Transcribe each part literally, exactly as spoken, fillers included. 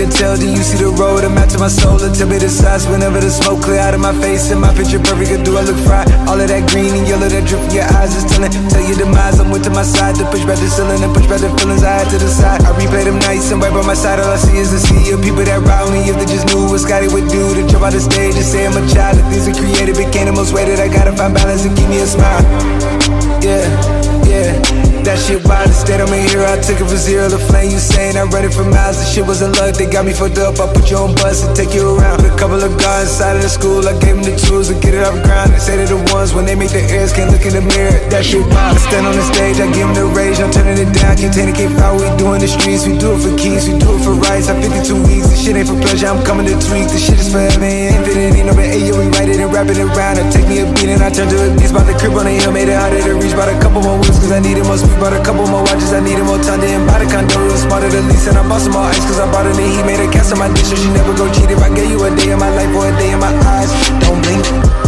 tell, do you see the road? I'm out to my soul, and tell me the size. Whenever the smoke clear out of my face and my picture perfect, or do I look fried? All of that green and yellow that drip from your eyes is telling. Tell your demise, I'm with to my side. To push back the ceiling and push back the feelings I had to the side. I replay them nights and right by my side. All I see is the sea of people that ride me. If they just knew what Scotty would do to jump out the stage and say I'm a child. If things are created became the most weighted, I gotta find balance and give me a smile. Yeah, yeah. That shit wild, instead I'm a hero. I took it from zero to flame. You saying I read it for miles. The shit wasn't luck, they got me fucked up. I put you on bus and take you around. With a couple of guys inside of the school, I gave them the tools to get it off the ground. They say they're the ones when they make their ears can't look in the mirror. That shit wild. I stand on the stage, I give them the rage. I'm turning it down, contain it, can't foul. We do in the streets, we do it for keys, we do it for rights. I'm fifty-two weeks, this shit ain't for pleasure, I'm coming to tweak. This shit is forever, infinity, no matter yo, we write it and wrap it around. I take me a beat and I turn to a beast. Bought the crib on the hill, made it harder to reach. Bought a couple more wheels cause I needed more speed. Bought a couple more watches, I needed more time to buy the condo. It was smarter than lease, and I bought some more ice cause I bought it and he made a cast on my dish. So she never go cheat. If I gave you a day in my life or a day in my eyes, don't blink.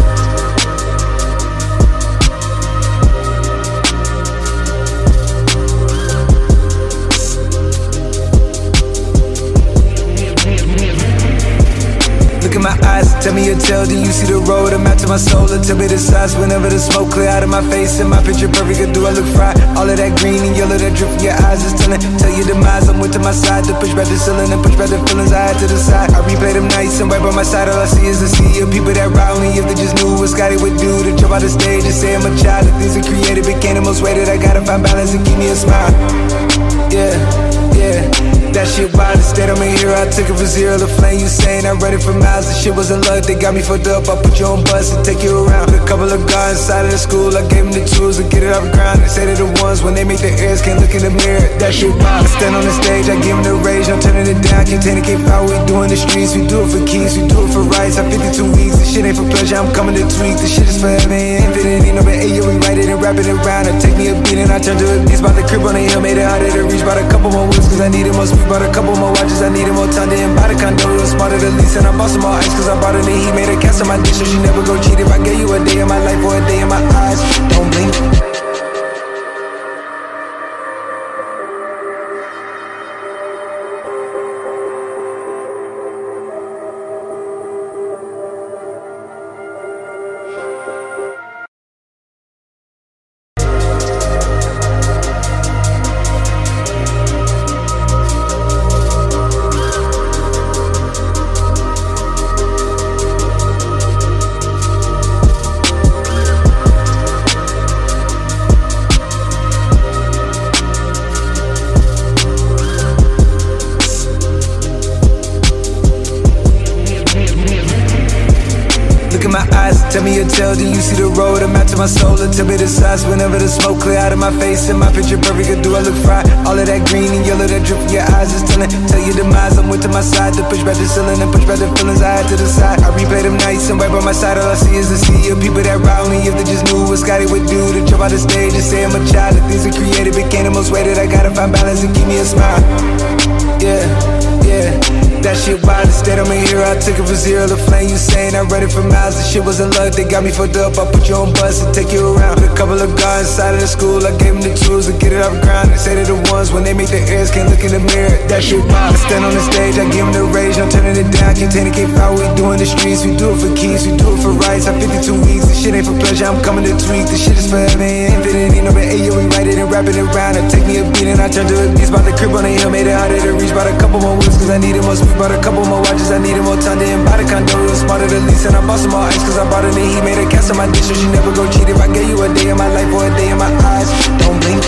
Look in my eyes, tell me your tale, do you see the road? I'm out to my soul, and tell me the size. Whenever the smoke clear out of my face and my picture perfect, or do I look fried? All of that green and yellow that drip from your eyes is telling. Tell your demise, I'm with to my side. To push back the ceiling and push back the feelings I had to the side. I replay them nights and right by my side. All I see is the sea of people that ride me. If they just knew what Scotty would do to jump out the stage and say I'm a child. If things are created became the most weighted, I gotta find balance and give me a smile. Yeah, yeah. That shit wild, instead I'm a hero. I took it from zero to flame. You saying I read it for miles. The shit wasn't luck, they got me fucked up. I put you on bus and take you around. With a couple of guys inside of the school, I gave them the tools to get it off the ground. They say they're the ones when they make their ears can't look in the mirror. That shit wild. I stand on the stage, I give them the rage. I'm turning it down, contain it, can't foul. We do in the streets, we do it for keys, we do it for rights. I'm fifty-two weeks, this shit ain't for pleasure, I'm coming to tweak. This shit is forever, infinity, no matter yo, we write it and wrap it around. I take me a beat and I turn to a beast. Bought the crib on the hill, made it harder to reach. Bought a couple more wheels cause I needed more speed. Bought a couple more watches, I needed more time to buy the condo. It was smarter than lease, and I bought some more ice cause I bought it and he made a cast on my dish. So she never go cheat. If I gave you a day in my life or a day in my eyes, don't blink. Look in my eyes, tell me your tale, do you see the road? I'm out to my soul, and tell me the size. Whenever the smoke clear out of my face and my picture perfect, or do I look fried? All of that green and yellow that drip from your eyes is telling. Tell your demise, I'm with to my side. To push back the ceiling and push back the feelings I had to the side. I replay them nights and right by my side. All I see is the sea of people that ride me. If they just knew what Scotty would do to jump out the stage and say I'm a child. If things are created became the most weighted, I gotta find balance and give me a smile. Yeah, yeah. That shit wild, instead I'm a hero. I took it from zero to flame. You saying I read it for miles. The shit wasn't luck, they got me fucked up. I put you on bus and take you around. With a couple of guys inside of the school, I gave them the tools to get it off the ground. They say they're the ones when they make their ears can't look in the mirror. That shit wild. I stand on the stage, I give them the rage. I'm turning it down, contain it, can't foul. We do in the streets, we do it for keys, we do it for rights. I'm fifty-two weeks, this shit ain't for pleasure, I'm coming to tweak. This shit is forever, infinity, no matter yo, we write it and wrap it around. I take me a beat and I turn to a beast. Bought the crib on the hill, made it harder to reach. Bought a couple more wheels cause I needed more speed. Bought a couple more watches, I needed more time to buy the condo. It was smarter than lease, and I bought some more ice cause I bought it and he made a cast on my dish. So she never go cheat. If I gave you a day in my life or a day in my eyes, don't blink.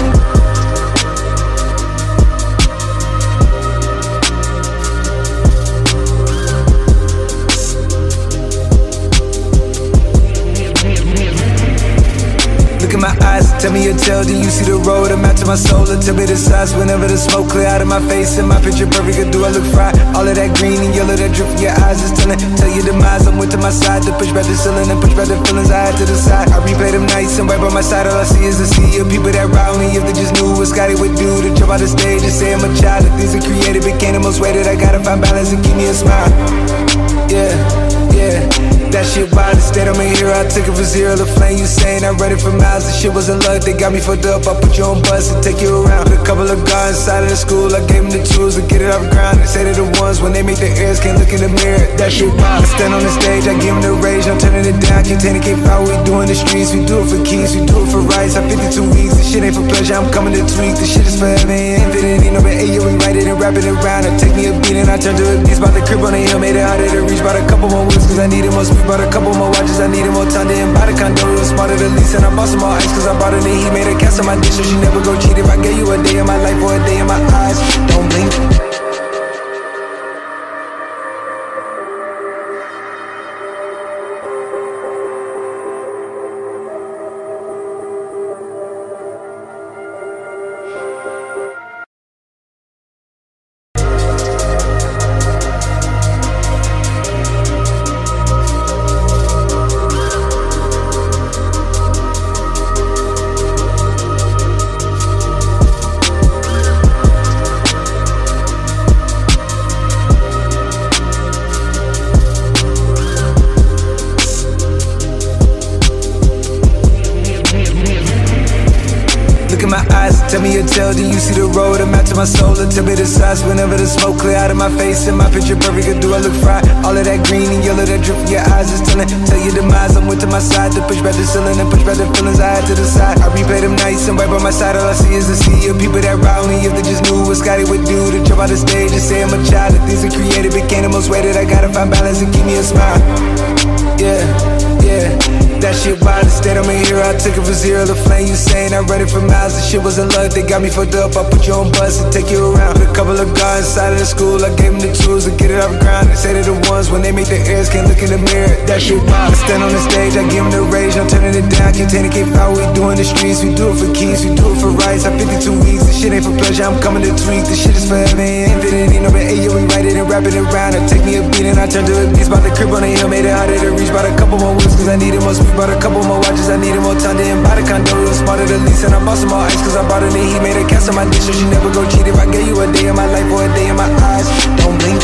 Look in my eyes, tell me your tale, do you see the road? I'm out to my soul, and tell me the size. Whenever the smoke clear out of my face and my picture perfect, or do I look fried? All of that green and yellow that drip from your eyes is telling. Tell your demise, I'm with to my side. To push back the ceiling and push back the feelings I had to the side. I replay them nights and right by my side. All I see is the sea of people that ride me. If they just knew what Scotty would do to jump out the stage and say I'm a child. If things are created became the most weighted, I gotta find balance and give me a smile. Yeah, yeah. That shit wild, instead I'm a hero. I took it for zero, the flame you saying I read it for miles. The shit wasn't luck, they got me fucked up. I put you on bus and take you around. Put a couple of guys inside of the school, I gave them the tools to get it off the ground. They say they're the ones when they make the airs, can't look in the mirror. That shit wild. I stand on the stage, I give them the rage, I'm turning it down. Contain it, can't foul, we do in the streets. We do it for keys, we do it for rights. I'm fifty-two weeks, this shit ain't for pleasure, I'm coming to tweak. This shit is forever, ain't infinite, ain't no been eight, we write it and wrap it around. I take me a beat and I turn to a beast. Bought the crib on the hill, made it harder to reach. Bought a couple more weeks cause I needed more speed. Bought a couple more watches, I needed more time. Didn't buy the condo, it was smarter to lease. And I bought some more ice cause I bought it in the heat. Made a cast on my dish so she never go cheat. If I gave you a day in my life or a day in my eyes, don't blink. Tell me your tale, do you see the road? I'm out to my soul, a tip of the size. Whenever the smoke clear out of my face and my picture perfect, or do I look fried? All of that green and yellow that drip from your eyes is telling. Tell your demise, I'm with to my side. To push back the ceiling and push back the feelings I had to the side. I replay them nights and right by my side. All I see is the sea of people that ride me. If they just knew what Scotty would do to jump out the stage and say I'm a child. The things I created became the most weighted. I gotta find balance and keep me a smile. Yeah, yeah. That shit wild, instead I'm a hero. I took it for zero, the flame you saying I read it for miles. The shit wasn't luck, they got me fucked up. I put you on bus and take you around. Put a couple of guys inside of the school, I gave them the tools to get it off the ground. They say they're the ones when they make the airs, can't look in the mirror. That shit wild. I stand on the stage, I give them the rage, I'm turning it down. Contain it, can't foul, we do in the streets. We do it for keys, we do it for rights. I'm fifty-two weeks, this shit ain't for pleasure, I'm coming to tweak. This shit is forever, ain't infinite, ain't no been eight, we write it and wrap it around. I take me a beat and I turn to a beast. Bought the crib on the hill, made it harder to reach. Bought a couple more weeks cause I needed more speed. Bought a couple more watches, I needed more time. Didn't buy the condo, it was smarter to lease. And I bought some more ice cause I bought it in the heat. Made a cast on my dish so she never go cheat. If I gave you a day in my life or a day in my eyes, don't blink.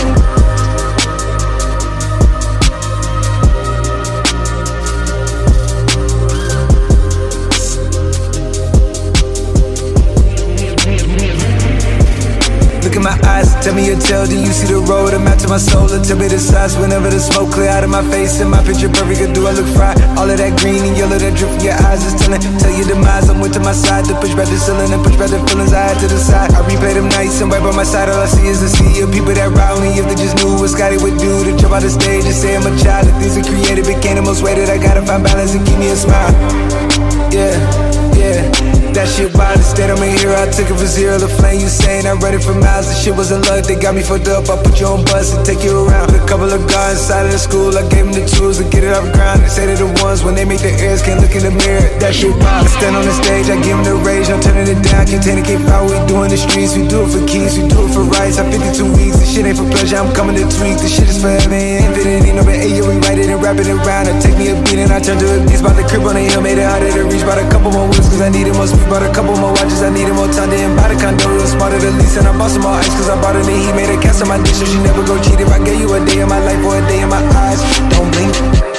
Look in my eyes, tell me your tale, do you see the road? I'm out to my soul, a tip of the size. Whenever the smoke clear out of my face and my picture perfect, or do I look fried? All of that green and yellow that drip from your eyes is telling. Tell your demise, I'm with to my side. To push back the ceiling and push back the feelings I had to the side. I replay them nights and right by my side. All I see is the sea of people that ride me. If they just knew what Scotty would do to jump out the stage and say I'm a child. The things I created became the most weighted. I gotta find balance and keep me a smile. Yeah, yeah. That shit wild, instead I'm a hero. I took it for zero, the flame you saying I read it for miles. The shit wasn't luck, they got me fucked up. I put you on bus and take you around. Put a couple of guys inside of the school, I gave them the tools to get it off the ground. They say they're the ones when they make the airs, can't look in the mirror. That shit wild. I stand on the stage, I give them the rage, I'm turning it down. Contain it, can't foul, we do in the streets. We do it for keys, we do it for rights. I'm fifty-two weeks, this shit ain't for pleasure, I'm coming to tweak. This shit is forever, ain't infinite, ain't no been eight, we write it and wrap it around. I take me a beat and I turn to a beast. Bought the crib on the hill, made it harder to reach. Bought a couple more weeks cause I needed more speed. Bought a couple more watches, I needed more time. Didn't buy the condo, it was smarter to lease. And I bought some more ice cause I bought it in the heat. Made a cast on my dish so she never go cheat. If I gave you a day in my life or a day in my eyes, don't blink.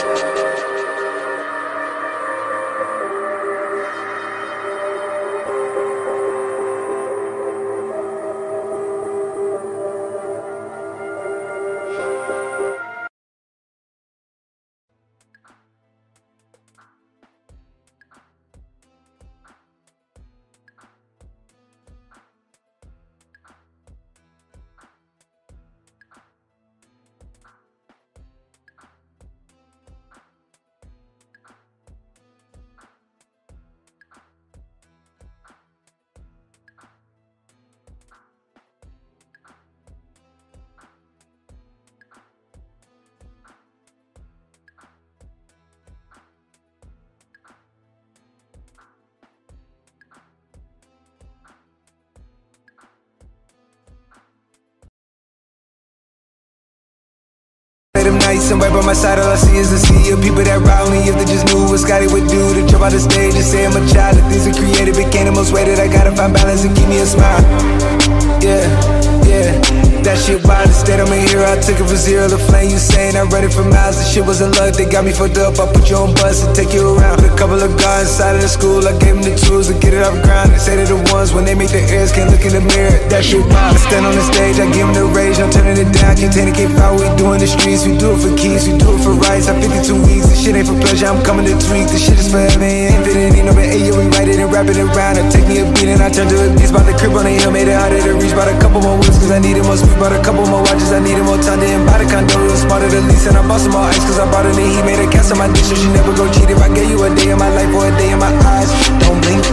Them nights and right by my side, all I see is the sea of people that ride me. If they just knew what Scotty would do to jump out the stage and say I'm a child. The things I created became the most weighted. I gotta find balance and keep me a smile. Yeah, yeah. that shit wild. Instead I'm a hero, I took it from zero to flame. You saying I read it for miles, the shit wasn't luck. They got me fucked up, I put you on bus and take you around. With a couple of guys inside of the school, I gave them the tools to get it off the ground. They say they're the ones when they make their ears can't look in the mirror. That shit wild. I stand on the stage, I give them the rage, I'm turning it down. Contain it, can't foul, we do in the streets. We do it for keys, we do it for rights. I'm fifty-two weeks, this shit ain't for pleasure, I'm coming to tweak. This shit is forever, ain't fitting in no bed. Hey, yo, we write it and wrap it around. I take me a beat and I turn to a beast. Bought the crib on the hill, made it harder to reach. Bought a couple more wheels cause I needed more speed. Bought a couple more watches, I needed more time. Didn't buy the condo, it was smarter to lease. And I bought some more ice cause I bought it and he made a cast on my dish. So she never go cheat. If I gave you a day of my life or a day in my eyes, don't blink.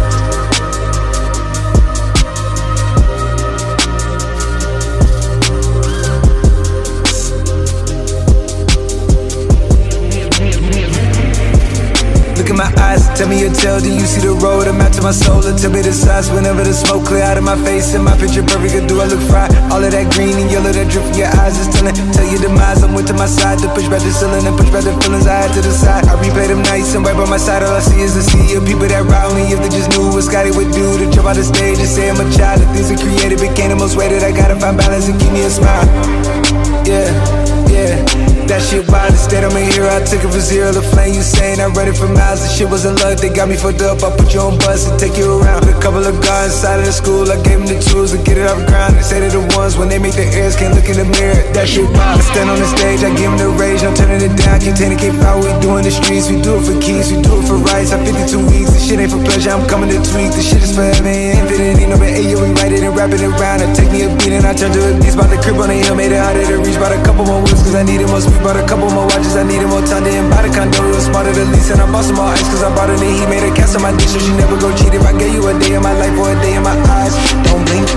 Look in my eyes, tell me your tale, do you see the road? I'm out to my soul, and tell me the size. Whenever the smoke clear out of my face and my picture perfect, do I look fried? All of that green and yellow that drip from your eyes is telling, tell your demise. I'm with to my side, to push back the ceiling and push back the feelings I had to the side. I replay them nights and right by my side, all I see is a sea of people that ride me. If they just knew what Scotty would do to jump out the stage and say I'm a child. The things I created became the most weighted. I gotta find balance and keep me a smile. Yeah, yeah. That shit wild, instead I'm a hero, I took it from zero to flame. You saying I read it for miles, the shit wasn't luck. They got me fucked up, I put you on bus and take you around. With a couple of guys inside of the school, I gave them the tools to get it off the ground. They say they're the ones when they make their ears can't look in the mirror. That shit wild. I stand on the stage, I give them the rage, I'm turning it down. Contain it, can't foul, we do in the streets. We do it for keys, we do it for rights. I'm fifty-two weeks, this shit ain't for pleasure, I'm coming to tweak. This shit is forever, ain't fitting in no bed. Hey, yo, we write it and wrap it around. I take me a beat and I turn to a beast. Bought the crib on the hill, made it harder to reach. Bought a couple more wheels cause I needed more speed. Bought a couple more watches, I needed more time. Didn't buy the condo, it was smarter to lease. And I bought some more ice cause I bought it and he made a cast on my dish. So she never go cheat. If I gave you a day of my life or a day in my eyes, don't blink.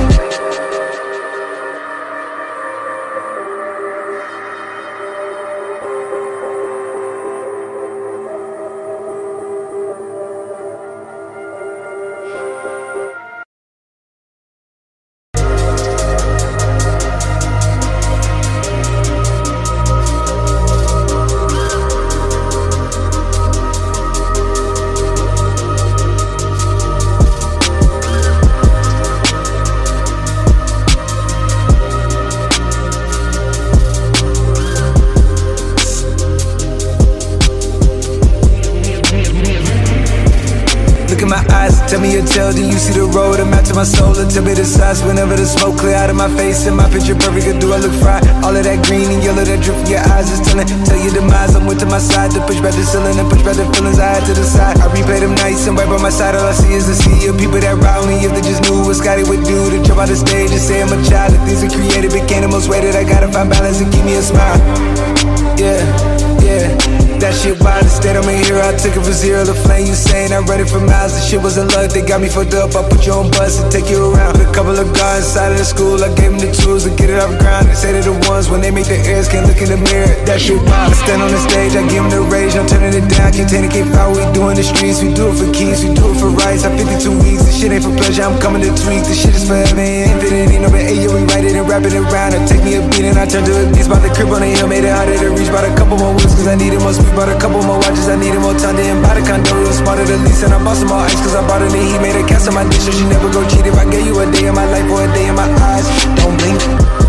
Look in my eyes, tell me your tale, do you see the road? I'm out to my soul, and tell me the size. Whenever the smoke clear out of my face and my picture perfect, do I look fried? All of that green and yellow that drip from your eyes is telling, tell your demise. I'm with to my side, to push back the ceiling and push back the feelings I had to the side. I replay them nights and right by my side, all I see is a sea of people that ride me. If they just knew what Scotty would do to jump out the stage and say I'm a child. The things I created became the most weighted. I gotta find balance and keep me a smile. Yeah, yeah. That shit wild, instead I'm a hero, I took it from zero to flame. You saying I read it for miles, the shit wasn't luck. They got me fucked up, I put you on bus and take you around. With a couple of guys inside of the school, I gave them the tools to get it off the ground. They say they're the ones when they make their ears can't look in the mirror. That shit wild. I stand on the stage, I give them the rage, I'm turning it down. Contain it, can't foul, we do in the streets. We do it for keys, we do it for rights. I'm fifty-two weeks, this shit ain't for pleasure, I'm coming to tweak. This shit is forever, ain't fitting in no bed. Hey, yo, we write it and wrap it around. I take me a beat and I turn to a beast. Bought the crib on the hill, made it harder to reach. Bought a couple more wheels cause I needed more speed. Bought a couple more watches, I needed more time. Didn't buy the condo, it was smarter to lease. And I bought some more ice cause I bought it and he made a cast on my dish. So she never go cheat. If I gave you a day of my life or a day in my eyes, don't blink.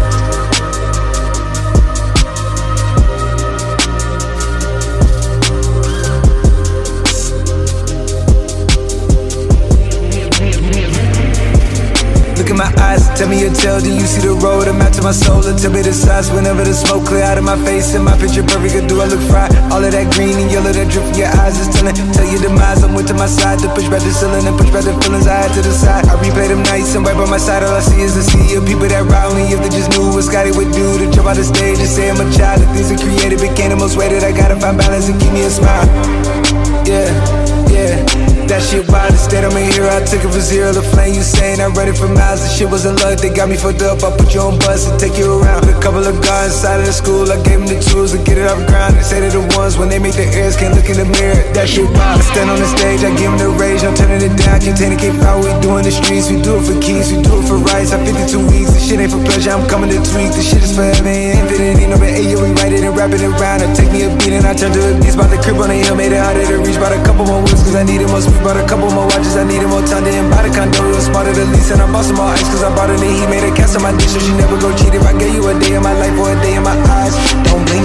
Look in my eyes, tell me your tale, do you see the road? I'm out to my soul, and tell me the size. Whenever the smoke clear out of my face and my picture perfect, do I look fried? All of that green and yellow that drip from your eyes is telling, tell your demise. I'm with to my side, to push back the ceiling and push back the feelings I had to the side. I replay them nights and right by my side, all I see is a sea of people that ride me. If they just knew what Scotty would do to jump out the stage and say I'm a child. The things I created became the most weighted. I gotta find balance and keep me a smile. Yeah, yeah. That shit wild, instead I'm a hero, I took it from zero to flame. You saying I read it for miles, the shit wasn't luck. They got me fucked up, I put you on bus and take you around. With a couple of guys inside of the school, I gave them the tools to get it off the ground. They say they're the ones when when they make the airs, can't look in the mirror. That shit wild. I stand on the stage, I give them the rage, no turning it down. Can't take it, can't foul. We do in the streets, we do it for keys, we do it for rights. I fifty-two weeks, this shit ain't for pleasure, I'm coming to tweak. This shit is forever, ain't infinity, no but hey, yo, we write it and wrap it around. I take me a beat and I turn to a beast. Bought the crib on the hill, made it harder to reach. Bought a couple more wheels, cause I needed more speed. Bought a couple more watches, I needed more time to buy the condo, it was smarter to lease. And I bought some more ice, cause I bought her the heat. Made a cast on my dish, so she never go cheat. If I gave you a day in my life or a day in my eyes, don't blink.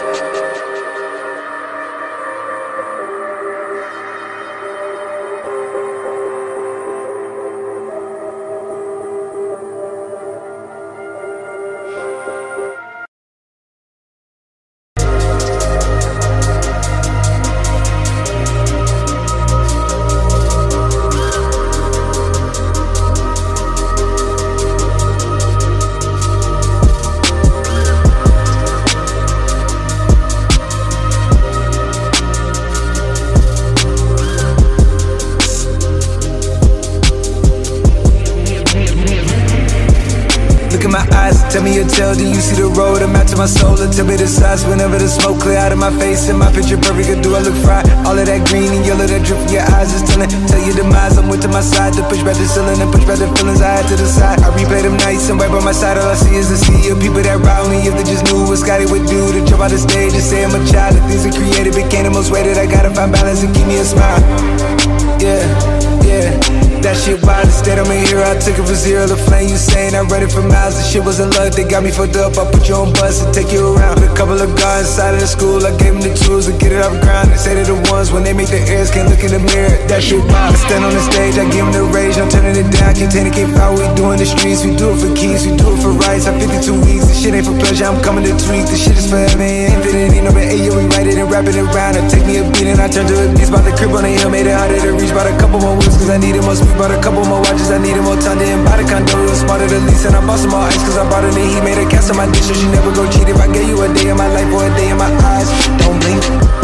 Tell me your tale, do you see the road? I'm out to my soul, and tell me the size. Whenever the smoke clear out of my face and my picture perfect, or do I look fried? All of that green and yellow that drip from your eyes is telling. Tell your demise, I'm with to my side. To push back the ceiling and push back the feelings I had to the side. I replay them nights and right by my side, all I see is the sea of people that ride me. If they just knew what Scotty would do to jump out the stage and say I'm a child. The things I created became the most weighted. I gotta find balance and keep me a smile. Yeah, yeah. That shit wild, instead I'm a hero. I took it from zero to flame. You saying I read it for miles. The shit wasn't luck, they got me fucked up. I put you on bus and take you around. With a couple of guys inside of the school, I gave them the tools to get it off the ground. They say they're the ones when they make the airs, can't look in the mirror. That shit wild. I stand on the stage, I give them the rage, no turning it down. Can't take it, can't foul. We do in the streets, we do it for keys, we do it for rights. I fifty-two weeks, this shit ain't for pleasure, I'm coming to tweak. This shit is forever, ain't infinity, no but hey, yo, we write it and wrap it around. I take me a beat and I turn to a beast. Bought the crib on the hill, made it harder to reach. Bought a couple more wheels, cause I needed more speed. Bought a couple more watches, I needed more time to buy the condo, it was smarter to lease. And I bought some more ice, cause I bought her the heat. Made a cast on my dish, so she never go cheat. If I gave you a day in my life or a day in my eyes, don't blink.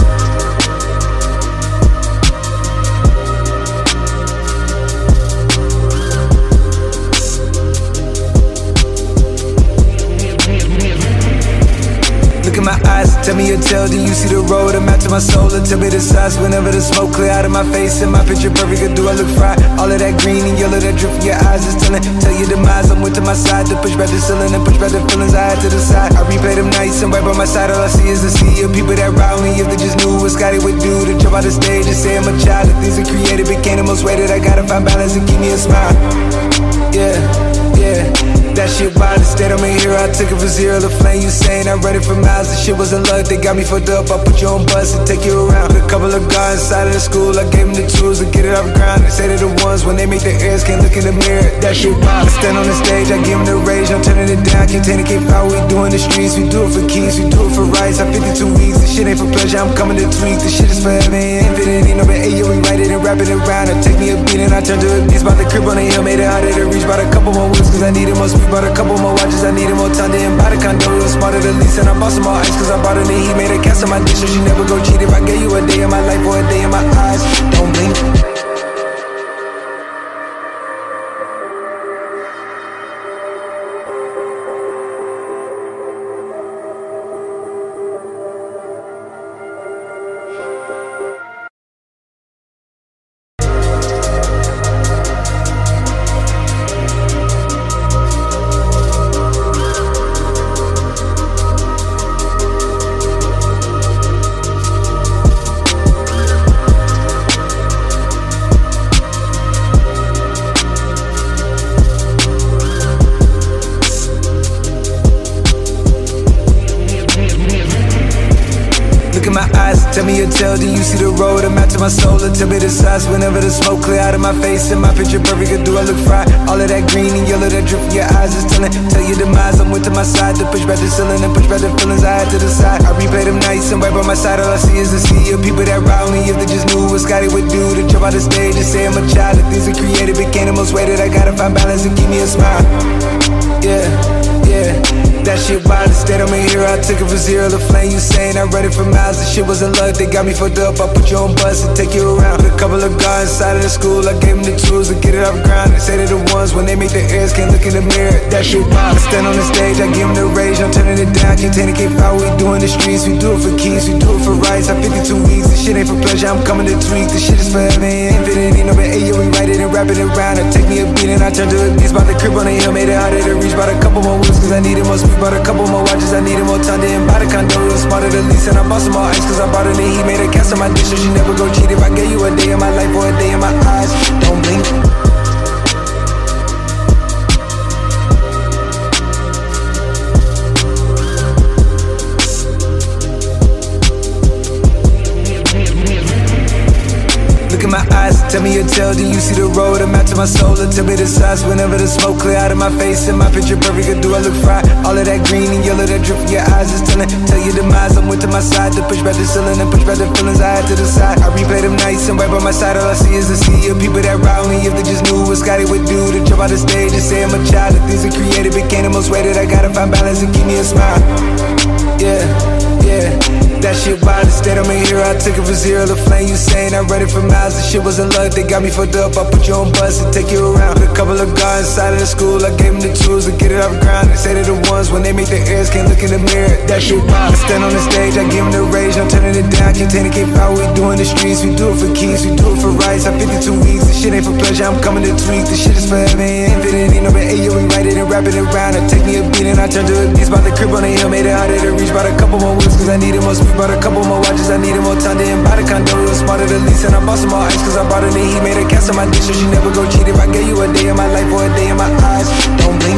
Look in my eyes, tell me your tale, do you see the road? I'm out to my soul, and tell me the size. Whenever the smoke clear out of my face and my picture perfect, or do I look fried? All of that green and yellow that drip from your eyes is telling. Tell your demise, I'm with to my side. To push back the ceiling and push back the feelings I had to the side. I replay them nights and right by my side, all I see is the sea of people that ride me. If they just knew what Scotty would do to jump out the stage and say I'm a child. The things I created became the most weighted. I gotta find balance and keep me a smile. Yeah, yeah. That shit wild, instead I'm a hero. I took it from zero to flame. You saying I read it for miles. The shit wasn't luck, they got me fucked up. I put you on bus and take you around. With a couple of guys inside of the school, I gave them the tools to get it off the ground. They say they're the ones when they make the airs, can't look in the mirror. That shit wild. I stand on the stage, I give them the rage, no turning it down. Can't take it, can't foul. We do in the streets, we do it for keys, we do it for rights. I fifty-two weeks, this shit ain't for pleasure, I'm coming to tweak. This shit is forever, ain't infinity, no but hey, yo, we write it and wrap it around. I take me a beat and I turn to a beast. Bought the crib on the hill, made it harder to reach. Bought a couple more wheels, cause I needed more speed. Bought a couple more watches, I needed more time to buy the condo, it was smarter to lease. And I bought some more ice, cause I bought her the heat. Made a cast on my dish, so she never go cheat. If I gave you a day in my life or a day in my eyes, don't blink. Look in my eyes, tell me your tale, do you see the road? I'm out to my soul, and tell me the size. Whenever the smoke clear out of my face and my picture perfect, or do I look fried? All of that green and yellow that drip from your eyes is telling. Tell your demise, I'm with to my side. To push back the ceiling and push back the feelings I had to the side. I replay them nights and right by my side, all I see is the sea of people that ride me. If they just knew what Scotty would do to jump out the stage and say I'm a child. The things I created became the most weighted. I gotta find balance and keep me a smile. Yeah, yeah. that shit wild. Instead I'm a hero, I took it from zero to flame. You saying I read it for miles, the shit wasn't luck. They got me fucked up, I put you on bus and take you around. With a couple of guys inside of the school, I gave them the tools to get it off the ground. They say they're the ones when they make their ears can't look in the mirror. That shit wild. I stand on the stage, I give them the rage, I'm turning it down. Can't take it, can't foul, we do in the streets. We do it for keys, we do it for rights. I'm fifty-two weeks, this shit ain't for pleasure, I'm coming to tweak. This shit is forever, ain't infinite, ain't no but hey, yo, we write it and wrap it around. I take me a beat and I turn to a beast. Bought the crib on the hill, made it harder to reach. Bought a couple more wheels cause I needed more speed. Bought a couple more watches, I needed more time. Didn't buy the condo, it was smarter to lease. And I bought some more ice cause I bought it and he made a cast on my dish. So she never go cheat. If I gave you a day in my life or a day in my eyes, don't blink. Look in my eyes, tell me your tale, then you see the road. I'm out to my soul, and tell me the size. Whenever the smoke clear out of my face and my picture perfect, do I look fried? All of that green and yellow that drip from your eyes is telling. Tell your demise, I'm with to my side. To push back the ceiling and push back the feelings I had to the side. I replay them nights and right by my side, all I see is the sea of people that ride me. If they just knew what Scotty would do to jump out the stage and say I'm a child. If things are created became the most weighted, I gotta find balance and keep me a smile. Yeah, yeah. That shit wild, instead I'm a hero, I took it from zero to flame. You saying I read it for miles, the shit wasn't luck. They got me fucked up, I put you on bus and take you around. With a couple of guys inside of the school, I gave them the tools to get it off the ground. They say they're the ones when they make their ears can't look in the mirror. That shit wild, I stand on the stage, I give them the rage, I'm turning it down. Can't take it, can't foul, we do in the streets. We do it for keys, we do it for rights. I'm fifty-two weeks, this shit ain't for pleasure, I'm coming to tweak. This shit is forever, ain't infinite, ain't no but hey, yo, we write it and wrap it around. I take me a beat and I turn to a beast. Bought the crib on the hill, made it harder to reach. Bought a couple more wheels cause I needed more speed. Bought a couple more watches, I needed more time. Didn't buy the condo, it was smarter to lease. And I bought some more ice cause I bought it and he made a cast on my dish. So she never go cheat. If I gave you a day in my life or a day in my eyes, don't blink.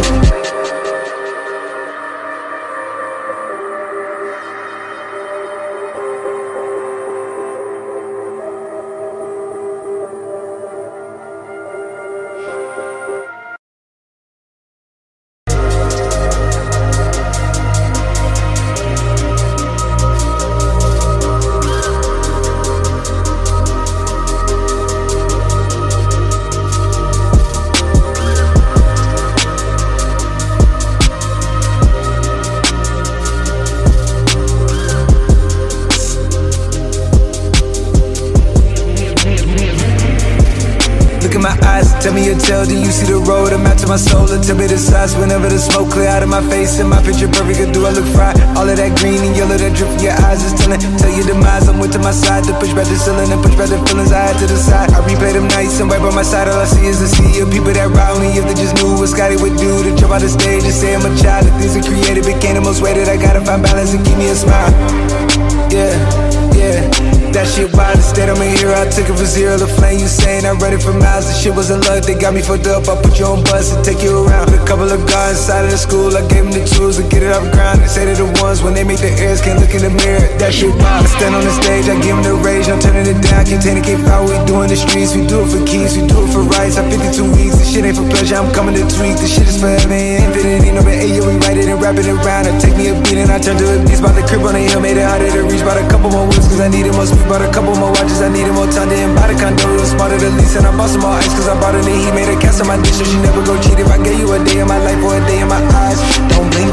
Tell me your tale, then you see the road. I'm out to my soul, and tell me the size. Whenever the smoke clear out of my face and my picture perfect, do I look fried? All of that green and yellow that drip from your eyes is telling. Tell your demise, I'm with to my side. To push back the ceiling and push back the feelings I had to the side. I replay them nights and right by my side, all I see is the sea of people that ride me. If they just knew what Scotty would do to jump out the stage and say I'm a child. If things are created became the most weighted, I gotta find balance and keep me a smile. Yeah, yeah. That shit wild, instead I'm a hero, I took it from zero to flame. You saying I read it for miles, the shit wasn't luck. They got me fucked up, I put you on bus and take you around. With a couple of guys inside of the school, I gave them the tools to get it off the ground. They say they're the ones when they make their ears can't look in the mirror. That shit wild, I stand on the stage, I give them the rage, I'm turning it down. Can't take it, can't foul, we do in the streets. We do it for keys, we do it for rights. I'm fifty-two weeks, this shit ain't for pleasure, I'm coming to tweak. This shit is forever, ain't infinite, ain't no but hey, yo, we write it and wrap it around. I take me a beat and I turn to a beast. Bought the crib on the hill, made it harder to reach. Bought a couple more wheels cause I needed more speed. Bought a couple more watches, I needed more time. Didn't buy the condo, it was smarter to lease. And I bought some more ice cause I bought it and he made a cast on my dish. So she never go cheat. If I gave you a day in my life or a day in my eyes, don't blink.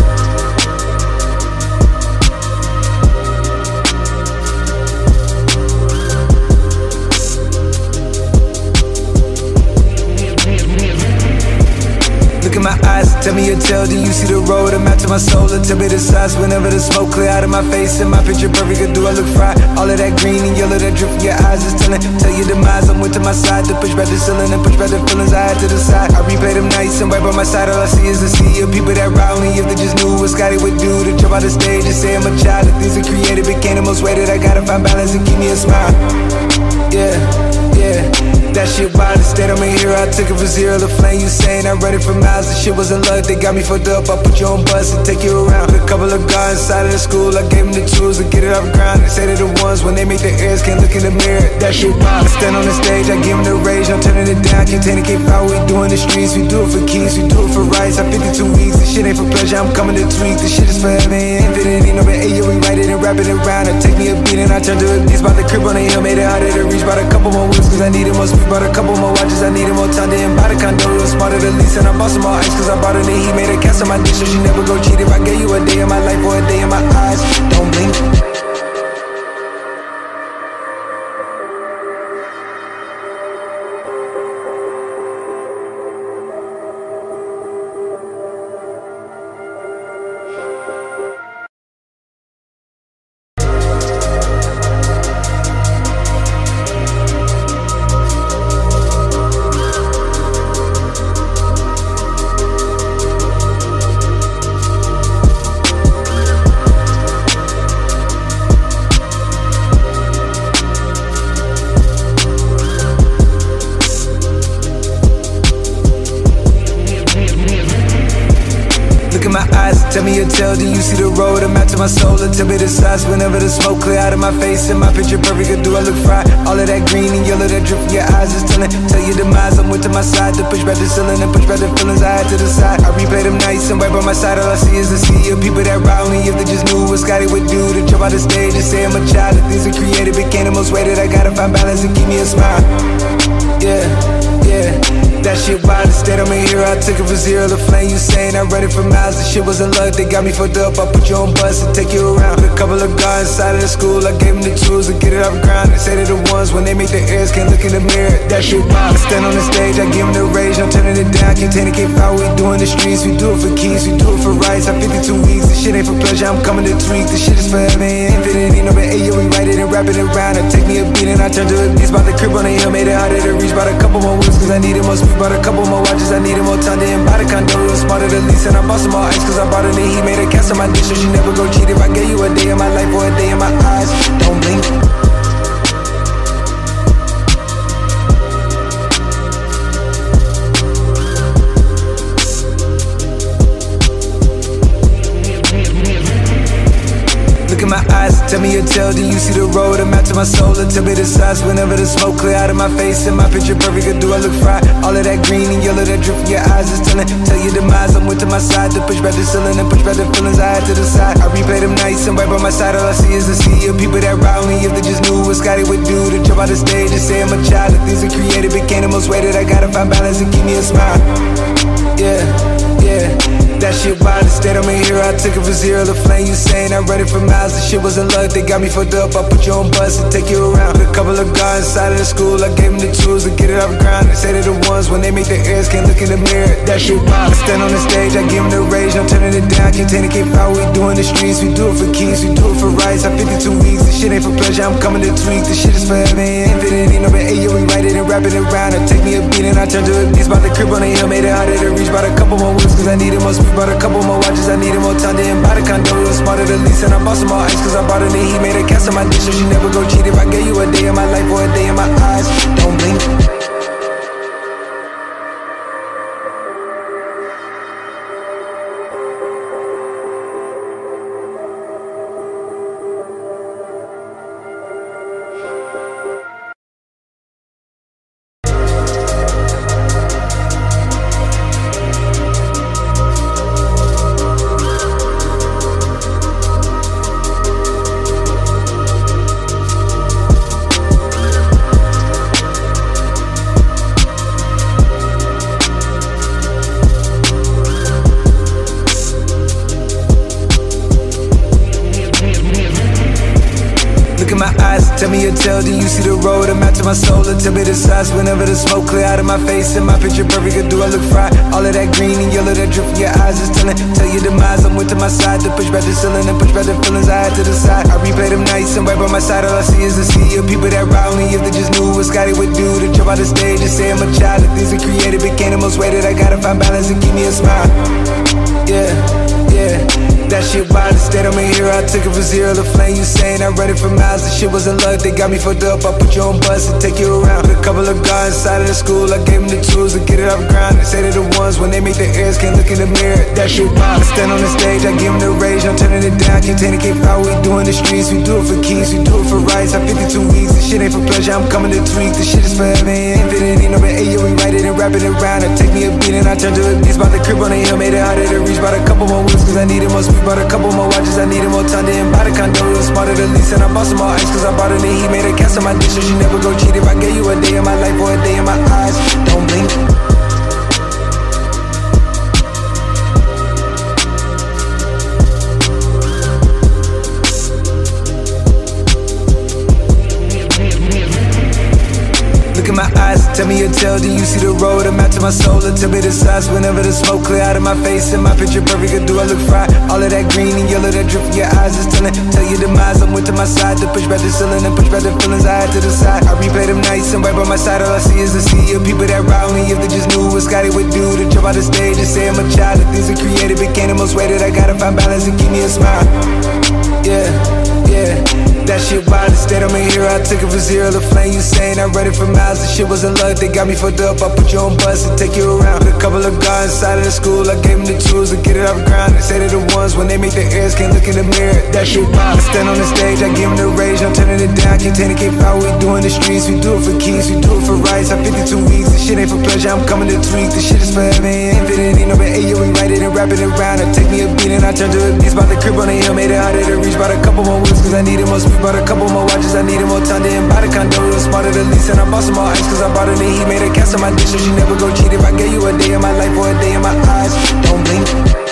Look in my eyes, tell me your tale, then you see the road. I'm out to my soul, and tell me the size. Whenever the smoke clear out of my face and my picture perfect, do I look fried? All of that green and yellow that drip from your eyes is telling. Tell your demise, I'm with to my side. To push back the ceiling and push back the feelings I had to the side. I replay them nights and right by my side, all I see is the sea of people that ride me. If they just knew what Scotty would do to jump out the stage and say I'm a child. If things are created became the most weighted, I gotta find balance and keep me a smile. Yeah, yeah. That shit wild, instead I'm a hero, I took it from zero to flame. You saying I read it for miles, the shit wasn't luck. They got me fucked up, I put you on bus and take you around. With a couple of guys inside of the school, I gave them the tools to get it off the ground. They say they're the ones ones when they make the airs, can't look in the mirror, that shit wild. I stand on the stage, I give them the rage, no turning it down, can't take it, can't foul. We do in the streets, we do it for keys, we do it for rights. I fifty-two weeks, this shit ain't for pleasure, I'm coming to tweak. This shit is forever and infinity, no but hey, yo, we write it and wrap it around. I take me a beat and I turn to a beast. Bought the crib on the hill, made it harder to reach. Bought a couple more wheels cause I needed more speed. Bought a couple more watches, I needed more time. Didn't buy the condo, it was smarter to lease. And I bought some more ice cause I bought her the heat. Made a cast on my dick so she never go cheat. If I gave you a day in my life or a day in my eyes, don't blink. Tell me your tale, do you see the road? I'm out to my soul, and tell me the size. Whenever the smoke clear out of my face and my picture perfect, or do I look fried? All of that green and yellow that drip from your eyes is telling. Tell your demise, I'm with to my side. To push back the ceiling and push back the feelings I had to the side. I replay them nights and right by my side. All I see is the sea of people that ride me. If they just knew what Scotty would do to jump out the stage and say I'm a child. The things are created became the most weighted. I gotta find balance and keep me a smile. Yeah, yeah. That shit wild, instead I'm a hero. I took it for zero, the flame you saying I run it for miles. The shit wasn't luck, they got me fucked up. I put you on bus and take you around. With a couple of guys inside of the school, I gave them the tools to get it off the ground. They say they're the ones when they make the airs, can't look in the mirror, that shit wild. I stand on the stage, I give them the rage, no turning it down, can't take it, can't foul. We do in the streets, we do it for keys, we do it for rights. I fifty-two weeks, this shit ain't for pleasure, I'm coming to tweak. This shit is forever and infinity, no but hey, yo, we write it and wrap it around. I take me a beat and I turn to a beast. Bought the crib on the hill, made it harder to reach. Bought a couple more wheels cause I needed more speed. Bought a couple more watches, I needed more time. Didn't buy the condo, it was smarter to lease. And I bought some more ice cause I bought her the heat. Made a cast on my dick so she never go cheat. If I gave you a day in my life or a day in my eyes, don't blink. Look in my eyes, tell me your tale, do you see the road? I'm out to my soul, and tell me the size. Whenever the smoke clear out of my face and my picture perfect, or do I look fried? All of that green and yellow that drip from your eyes is telling. Tell your demise, I'm with to my side. To push back the ceiling and push back the feelings I had to the side. I replay them nights and right by my side. All I see is the sea of people that ride me. If they just knew what Scotty would do to jump out the stage and say I'm a child. The things are created became the most weighted. I gotta find balance and keep me a smile. Yeah, yeah. That shit wild, instead I'm a hero. I took it for zero, the flame you saying I run it for miles. The shit wasn't luck, they got me fucked up. I put you on bus and take you around. With a couple of guys inside of the school, I gave them the tools to get it off the ground. They say they're the ones when they make the airs, can't look in the mirror, that shit wild. I stand on the stage, I give them the rage, no turning it down, can't take it, can't foul. We do in the streets, we do it for keys, we do it for rights. I fifty-two weeks, this shit ain't for pleasure, I'm coming to tweak. This shit is forever and infinity, no but hey, yo, we write it and wrap it around. I take me a beat and I turn to a beast. Bought the crib on the hill, made it harder to reach. Bought a couple more wheels cause I needed more speed. Bought a couple more watches, I needed more time. Didn't buy the condo, it was smarter to lease. And I bought some more ice cause I bought her the heat. Made a cast on my dick so she never go cheat. If I gave you a day in my life or a day in my eyes, don't blink. Look in my eyes, tell me your tale, do you see the road? I'm out to my soul, and tell me the size. Whenever the smoke clear out of my face and my picture perfect, or do I look fried? All of that green and yellow that drip from your eyes is telling. Tell your demise, I'm with to my side. To push back the ceiling and push back the feelings I had to the side. I replay them nights and right by my side. All I see is the sea of people that ride me. If they just knew what Scotty would do to jump out the stage and say I'm a child. The things are created became the most weighted. I gotta find balance and keep me a smile. Yeah, yeah. that shit wild. Instead I'm a hero, I took it from zero to flame. You saying I run it for miles, the shit wasn't luck. They got me fucked up, I put you on bus and take you around. Put a couple of guys inside of the school, I gave them the tools to get it off the ground. They say they're the ones when they make their ears can't look in the mirror. That shit wild. I stand on the stage, I give them the rage, I'm turning it down. Contain it, can't foul, we doing the streets. We do it for keys, we do it for rights. I'm fifty-two weeks, this shit ain't for pleasure, I'm coming to tweak. This shit is forever, ain't infinite, ain't no been eight, we write it and wrap it around. I take me a beat and I turn to a beast. Bought the crib on the hill, made it harder to reach. Bought a couple more wheels cause I needed more speed. Bought a couple more watches, I needed more time. Didn't buy the condo, it was smarter to lease. And I bought some more ice cause I bought it and he made a cast on my dish. So she never go cheat. If I gave you a day in my life or a day in my eyes, don't blink. Look in my eyes, tell me your tale, do you see the road? I'm out to my soul, and tell me the size. Whenever the smoke clear out of my face and my picture perfect, do I look fried? All of that green and yellow that drip from your eyes is telling, tell your demise. I'm with to my side to push back the ceiling and push back the feelings I had to the side. I replay them nights and right by my side, all I see is a sea of people that ride me. If they just knew what Scotty would do to jump out the stage and say I'm a child. The things are created became the most weighted. I gotta find balance and keep me a smile. Yeah, yeah. That shit wild, instead I'm a hero, I took it from zero to flame. You saying I run it for miles, the shit wasn't luck. They got me fucked up, I put you on bus and take you around. Put a couple of guys inside of the school, I gave them the tools to get it off the ground. They say they're the ones when they make their ears can't look in the mirror. That shit wild. I stand on the stage, I give them the rage, I'm turning it down. Contain it, can't foul, we doing the streets. We do it for keys, we do it for rights. I'm fifty-two weeks, this shit ain't for pleasure, I'm coming to tweak. This shit is forever, ain't infinite, ain't no been eight, we write it and wrap it around. I take me a beat and I turn to a beast. Bought the crib on the hill, made it harder to reach. Bought a couple more wheels cause I needed more speed. Bought a couple more watches, I needed more time. Didn't buy the condo, it was smarter to lease. And I bought some more ice cause I bought it and he made a cast on my dish. So she never go cheat. If I gave you a day in my life or a day in my eyes, don't blink.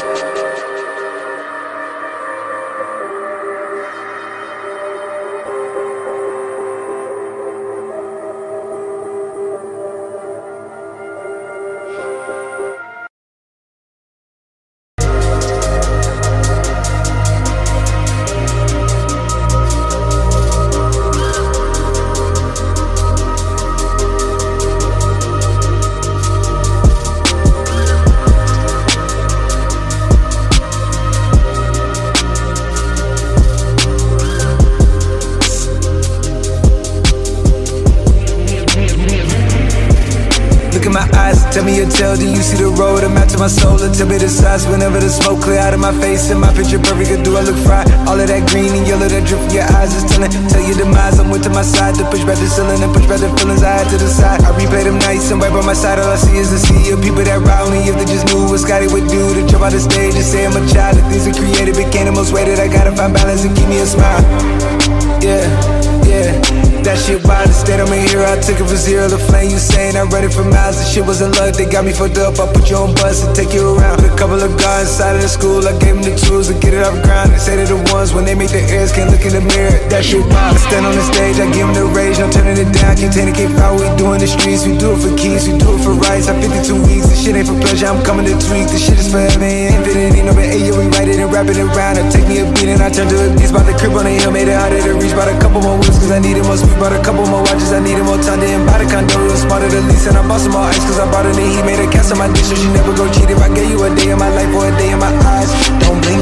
Tell me your tale, do you see the road? I'm out to my soul, and tell me the size. Whenever the smoke clear out of my face and my picture perfect, do I look fried? All of that green and yellow that drip from your eyes is telling, tell your demise. I'm with to my side to push back the ceiling and push back the feelings I had to the side. I replay them nights and right by my side, all I see is a sea of people that ride me. If they just knew what Scotty would do to jump out the stage and say I'm a child. The things are created became the most weighted. I gotta find balance and keep me a smile. Yeah, yeah. That shit wild, instead I'm a hero, I took it from zero to flame. You saying I run it for miles, the shit wasn't luck. They got me fucked up, I put you on bus and take you around. Put a couple of guys inside of the school, I gave them the tools to get it off the ground. They say they're the ones when they make their ears can't look in the mirror. That shit wild. I stand on the stage, I give them the rage, I'm turning it down. Contain it, can't foul, we doing the streets. We do it for keys, we do it for rights. I'm fifty-two weeks, this shit ain't for pleasure, I'm coming to tweak. This shit is forever, ain't infinite, ain't no been eight, we write it and wrap it around. I take me a beat and I turn to a beast. Bought the crib on the hill, made it harder to reach. Bought a couple more wheels cause I needed more speed. Bought a couple more watches, I needed more time. Didn't buy the condo, it was smarter to lease. And I bought some more ice cause I bought it and he made a cast on my dish. So she never go cheat. If I gave you a day in my life or a day in my eyes, don't blink.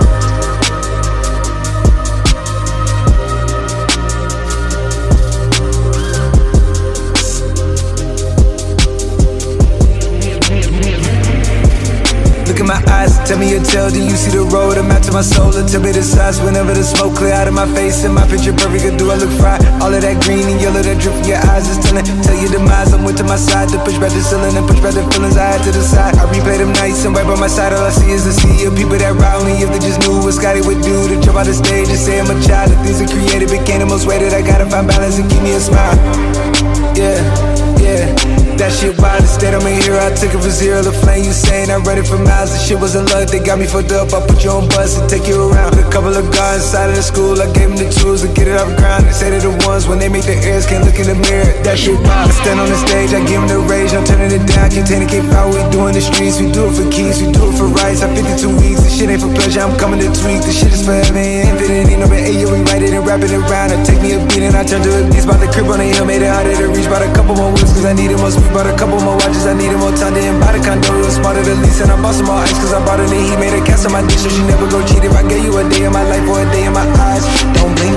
Look in my eyes, tell me your tale, do you see the road? I'm out to my soul, and tell me the size. Whenever the smoke clear out of my face and my picture perfect, do I look fried? All of that green and yellow that drip from your eyes is telling, tell your demise. I'm with to my side to push back the ceiling and push back the feelings I had to the side. I replay them nights and right by my side, all I see is a sea of people that ride me. If they just knew what Scotty would do to jump out the stage and say I'm a child. The things are created became the most weighted. I gotta find balance and keep me a smile. Yeah, yeah. That shit wild, instead I'm a hero, I took it from zero to flame. You saying I run it for miles, the shit wasn't luck. They got me fucked up, I put you on bus and take you around. Put a couple of guys inside of the school, I gave them the tools to get it off the ground. They say they're the ones when they make their ears can't look in the mirror. That shit wild. I stand on the stage, I give them the rage, I'm turning it down. Contain it, can't foul, we doing the streets. We do it for keys, we do it for rights. I'm fifty-two weeks, this shit ain't for pleasure, I'm coming to tweak. This shit is forever, ain't infinite, ain't no been eight, we write it and wrap it around. I take me a beat and I turn to a beast. Bought the crib on the hill, made it harder to reach. Bought a couple more wheels cause I needed more speed. We bought a couple more watches, I needed more time to buy the condo. It was smarter to lease, and I bought some more ice, cause I bought her and he made a cast on my dick, so she never go cheat. If I gave you a day in my life or a day in my eyes, don't blink.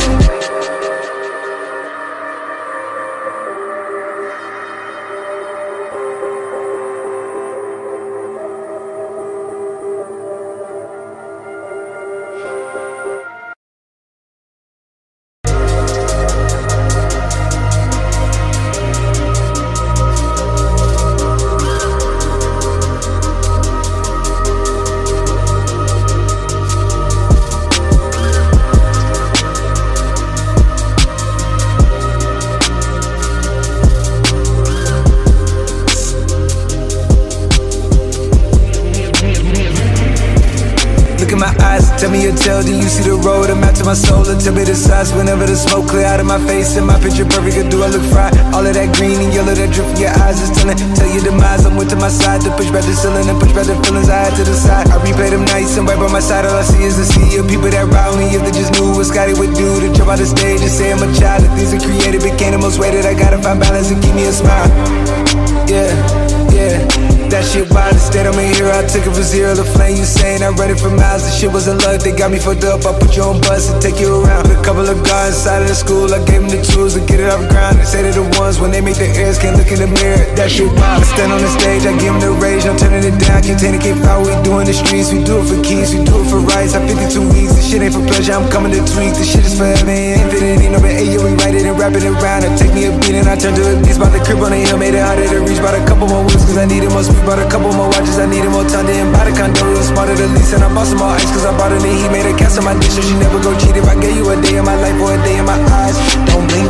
Tell me your tale, do you see the road? I'm out to my soul, and tell me the size. Whenever the smoke clear out of my face and my picture perfect, do I look fried? All of that green and yellow that drip from your eyes is telling. Tell your demise, I'm with to my side to push back the ceiling and push back the feelings I had to the side. I replay them nights and right by my side, all I see is the sea of people that ride me. If they just knew what Scotty would do to jump out the stage and say I'm a child. If things are created became the most weighted, I gotta find balance and keep me a smile. Yeah, yeah. That shit wild, instead I'm a hero. I took it from zero to flame. You saying I read it for miles. The shit wasn't luck, they got me fucked up. I put you on bus and take you around. With a couple of guys inside of the school, I gave them the tools to get it off the ground. They say they're the ones when they make their ears can't look in the mirror. That shit wild. I stand on the stage, I give them the rage, I'm turning it down. Contain it, can't foul, we do in the streets. We do it for keys, we do it for rights. I'm fifty-two weeks, this shit ain't for pleasure, I'm coming to tweak. This shit is forever, ain't infinity, no but hey, yo, we write it and wrap it around. And take me a beat and I turn to a beast. Bought the crib on the hill, made it harder to reach. Bought a couple more wheels, cause I needed more speed. Bought a couple more watches, I needed more time to buy the condo. It was smarter to lease, and I bought some more ice, cause I bought her and he made a cast on my dick, so she never go cheat. If I gave you a day in my life or a day in my eyes, don't blink.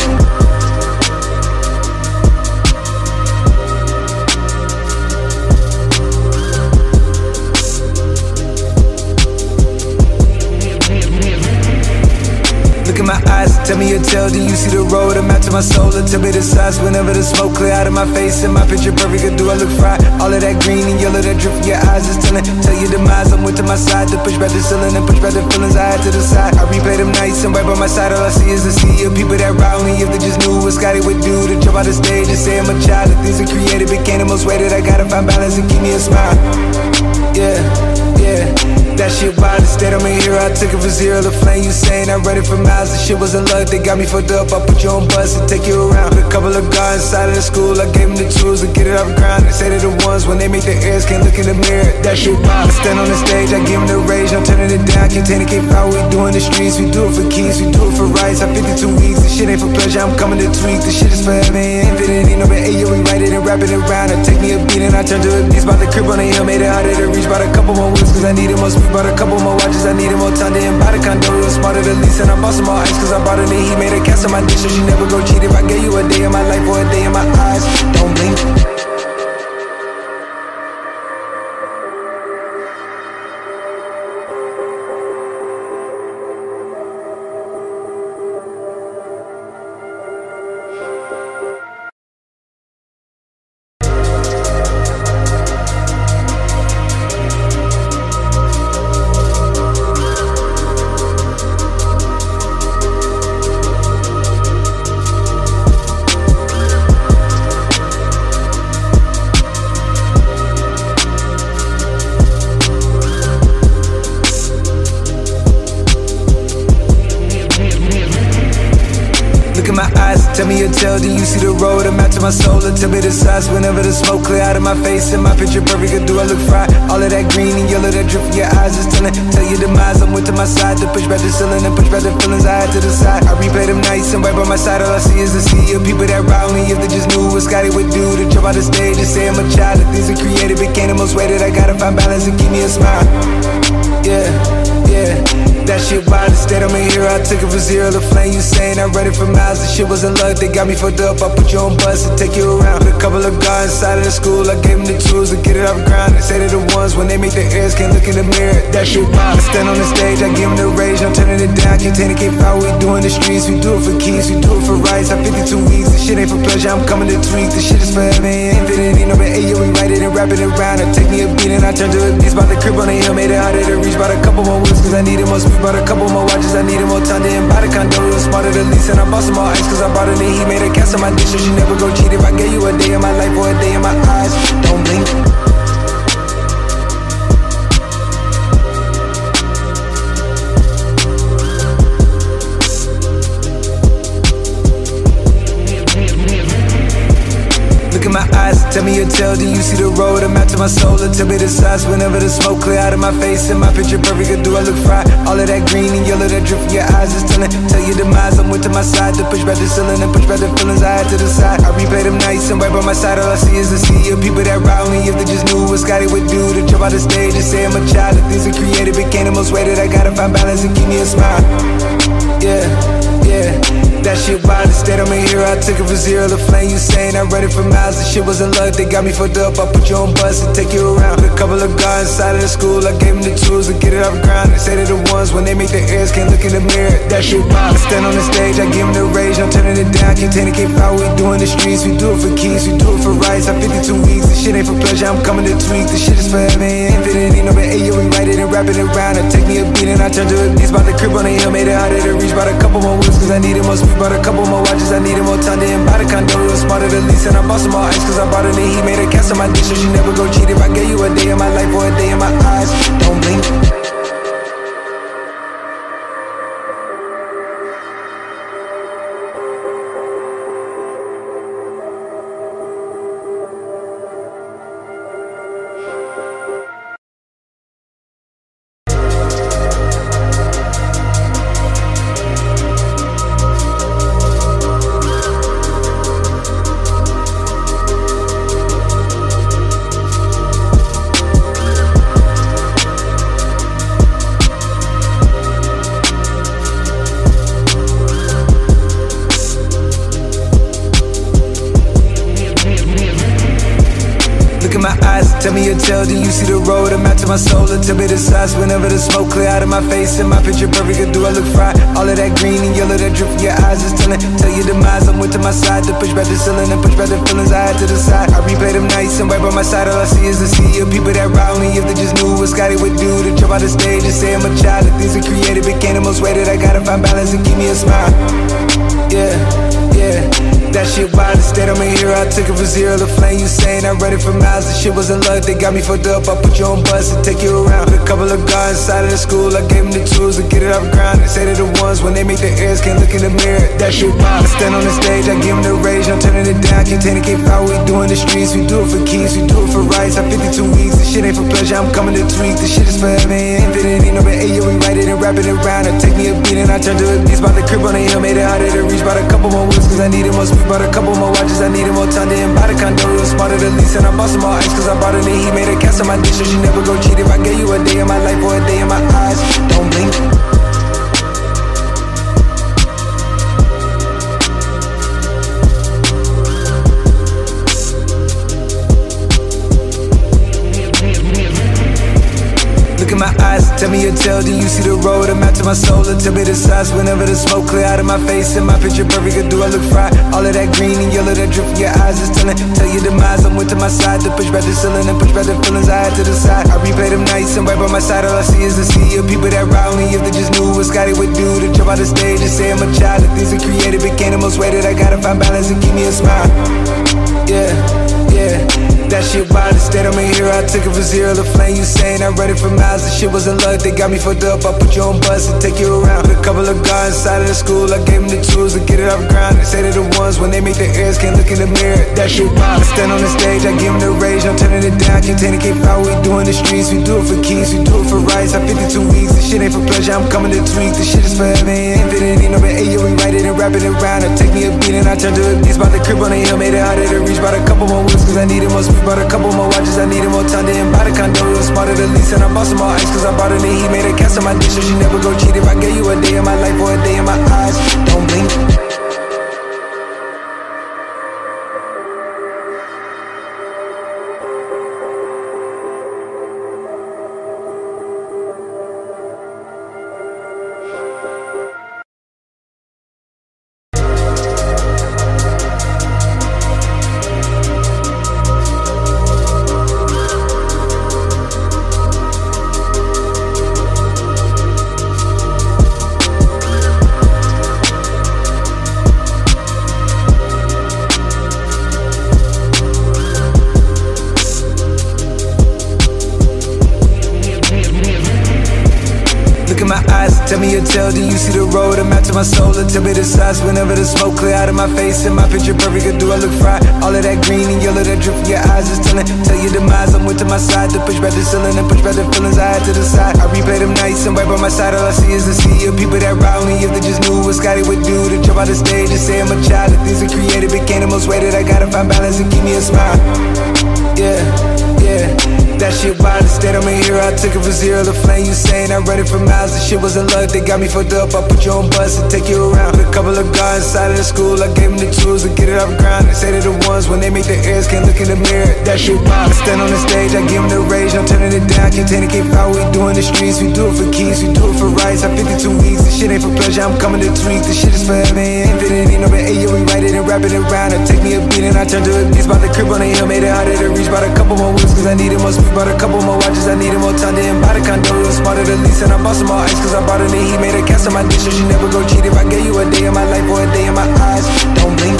Look in my eyes, tell me your tale, do you see the road? I'm out to my soul, and tell me the size. Whenever the smoke clear out of my face and my picture perfect, do I look fried? All of that green and yellow that drip from your eyes is telling. Tell your demise, I'm with to my side to push back the ceiling and push back the feelings I had to the side. I replay them nights and right by my side, all I see is the sea of people that ride me. If they just knew what Scotty would do to jump out the stage and say I'm a child. If things are created became the most weighted, I gotta find balance and keep me a smile. Yeah, yeah. That shit wild, instead I'm a hero. I took it from zero to flame. You saying I read it for miles. The shit wasn't luck, they got me fucked up. I put you on bus and take you around. With a couple of guys inside of the school, I gave them the tools to get it off the ground. They say they're the ones when they make their ears can't look in the mirror. That shit wild. I stand on the stage, I give them the rage, I'm turning it down. Contain it, can't foul, we do in the streets. We do it for keys, we do it for rights. I'm fifty-two weeks, this shit ain't for pleasure, I'm coming to tweak. This shit is forever, ain't infinity, no but hey, yo, we write it and wrap it around. And take me a beat and I turn to a beast. Bought the crib on the hill, made it harder to reach. Bought a couple more wheels, cause I needed more speed. Bought a couple more watches, I needed more time to buy the condo. It was smarter to lease, and I bought some more ice, cause I bought her and he made a cast on my dick, so she never go cheat. If I gave you a day in my life or a day in my eyes, don't blink. Look in my eyes, tell me your tale, do you see the road? I'm out to my soul, and tell me the size. Whenever the smoke clear out of my face and my picture perfect, do I look fried? All of that green and yellow that drip from your eyes is telling. Tell your demise, I'm with to my side to push back the ceiling and push back the feelings I had to the side. I replay them nights and right by my side, all I see is the sea of people that ride me. If they just knew what Scotty would do to jump out the stage and say I'm a child. If things are created became the most weighted, I gotta find balance and keep me a smile. Yeah, yeah. That shit wild, instead I'm a hero. I took it from zero to flame. You saying I read it for miles. The shit wasn't luck, they got me fucked up. I put you on bus and take you around. With a couple of guys inside of the school, I gave them the tools to get it off the ground. They say they're the ones when they make their ears can't look in the mirror. That shit wild. I stand on the stage, I give them the rage, I'm turning it down. Contain it, can't foul, we do in the streets. We do it for keys, we do it for rights. I'm fifty-two weeks, this shit ain't for pleasure, I'm coming to tweak. This shit is forever, ain't infinity, no but hey, yo, we write it and wrap it around. And take me a beat and I turn to a beast. Bought the crib on the hill, made it harder to reach. Bought a couple more wheels, cause I needed more speed. We bought a couple more watches, I needed more time to buy the condo. It was smarter to lease, and I bought some more ice, cause I bought it and he made a cast on my dish. So she never go cheat if I gave you a day in my life or a day in my eyes. Don't blink. In my eyes, tell me your tale, do you see the road? I'm out to my soul, and tell me the size. Whenever the smoke clear out of my face and my picture perfect, or do I look fried? All of that green and yellow that drip from your eyes is telling, tell your demise. I'm with to my side to push back the ceiling and push back the feelings I had to the side. I replay them nights and right by my side, all I see is the sea of people that ride me. If they just knew what Scotty would do to jump out the stage and say I'm a child. The things we created became the most weighted. I gotta find balance and keep me a smile. Yeah, yeah. That shit wild, instead I'm a hero. I took it from zero to flame. You saying I read it for miles. The shit wasn't luck, they got me fucked up. I put you on bus and take you around. Put a couple of guys inside of the school. I gave them the tools to get it off the ground. They say they're the ones when they make the airs can't look in the mirror. That shit wild. I stand on the stage, I give them the rage. I'm turning it down, can't take it, can't power. We do in the streets, we do it for keys, we do it for rights. I'm fifty-two weeks, this shit ain't for pleasure. I'm coming to tweak, this shit is forever and infinity. No matter eight, we write it and wrap it around. I take me a beat and I turn to a beast. Bought the crib on the hill, made it harder to reach. Bought a couple more wheels cause I needed more speed. Bought a couple more watches, I needed more time to buy the condo. It was smarter to lease, and I bought some more ice cause I bought it and he made a cast on my dish. So she never go cheat if I gave you a day in my life or a day in my eyes. Don't blink. In my eyes, tell me your tale, do you see the road? I'm out to my soul, and tell me the size. Whenever the smoke clear out of my face and my picture perfect, or do I look fried? All of that green and yellow that drip from your eyes is telling, tell your demise. I'm with to my side to push back the ceiling and push back the feelings I had to the side. I replay them nights and right by my side, all I see is the sea of people that ride me. If they just knew what Scotty would do to jump out the stage and say I'm a child. The things we created became the most weighted. I gotta find balance and keep me a smile. Yeah, yeah. That shit wild, instead I'm a hero. I took it from zero to flame. You saying I read it for miles. The shit wasn't luck, they got me fucked up. I put you on bus and take you around. Put a couple of guys inside of the school. I gave them the tools to get it off the ground. They say they're the ones when they make the airs can't look in the mirror. That shit wild. I stand on the stage, I give them the rage. I'm turning it down, can't take it, can't power. We do in the streets, we do it for keys, we do it for rights. I'm fifty-two weeks, this shit ain't for pleasure. I'm coming to tweak, this shit is forever and infinity. No matter eight, we write it and wrap it around. I take me a beat and I turn to a beast. Bought the crib on the hill, made it harder to reach. Bought a couple more wheels cause I needed more speed. Bought a couple more watches, I needed more time to buy the condo. It was smarter to lease, and I bought some more ice cause I bought it and he made a cast on my dish. So she never go cheat if I gave you a day in my life or a day in my eyes. Don't blink. Look in my eyes, tell me your tale, do you see the road? I'm out to my soul, and tell me the size. Whenever the smoke clear out of my face and my picture perfect, or do I look fried? All of that green and yellow that drip from your eyes is telling, tell your demise. I'm with to my side to push back the ceiling and push back the feelings I had to the side. I replay them nights and right by my side, all I see is the sea of people that ride me. If they just knew what Scotty would do to jump out the stage and say I'm a child. The things we created became the most weighted. I gotta find balance and keep me a smile. Yeah, yeah. That shit wild, instead I'm a hero. I took it from zero to flame. You saying I read it for miles. The shit wasn't luck, they got me fucked up. I put you on bus and take you around. Put a couple of guys inside of the school. I gave them the tools to get it off the ground. They say they're the ones when they make the airs can't look in the mirror. That shit wild. I stand on the stage, I give them the rage. I'm turning it down, can't take it, can't power. We do in the streets, we do it for keys, we do it for rights. I'm fifty-two weeks, this shit ain't for pleasure. I'm coming to tweak, this shit is forever and infinity. No matter eight, we write it and wrap it around. I take me a beat and I turn to a beast. Bought the crib on the hill, made it harder to reach. Bought a couple more wheels cause I needed more speed. Bought a couple more watches, I needed more time to buy the condo. It was smarter to lease, and I bought some more ice cause I bought it and he made a cast on my dish. So she never go cheat if I gave you a day in my life or a day in my eyes. Don't blink. tell, do you see the road? I'm out to my soul, and tell me the size. Whenever the smoke clear out of my face and my picture perfect, do I look fried? All of that green and yellow that drip from your eyes is telling. Tell your demise, I'm with to my side to push back the ceiling and push back the feelings I had to the side. I replay them nights and right by my side, all I see is the sea of people that ride me. If they just knew what Scotty would do to jump out the stage and say I'm a child. The things are created became the most weighted. I gotta find balance and keep me a smile. Yeah, yeah. That shit wild, instead I'm a hero. I took it from zero to flame. You saying I read it for miles. The shit wasn't luck, they got me fucked up. I put you on bus and take you around. With a couple of guys inside of the school, I gave them the tools to get it off the ground. They say they're the ones when they make the airs can't look in the mirror. That shit wild. I stand on the stage, I give them the rage. I'm turning it down, contain it, can't foul. We do in the streets, we do it for keys, we do it for rights. I'm fifty-two weeks, this shit ain't for pleasure. I'm coming to tweak, this shit is forever, ain't infinity. No, but hey, yo, we write it and wrap it around. And take me a beat and I turn to a beast. By the crib on the hill, made it harder to reach. Bought a couple more wheels, cause I needed more speed. Bought a couple more watches, I needed more time to buy the condo. It was smarter to lease, and I bought some more ice, cause I bought it and he made a cast on my dish. So she never go cheat. If I gave you a day of my life or a day in my eyes, don't blink.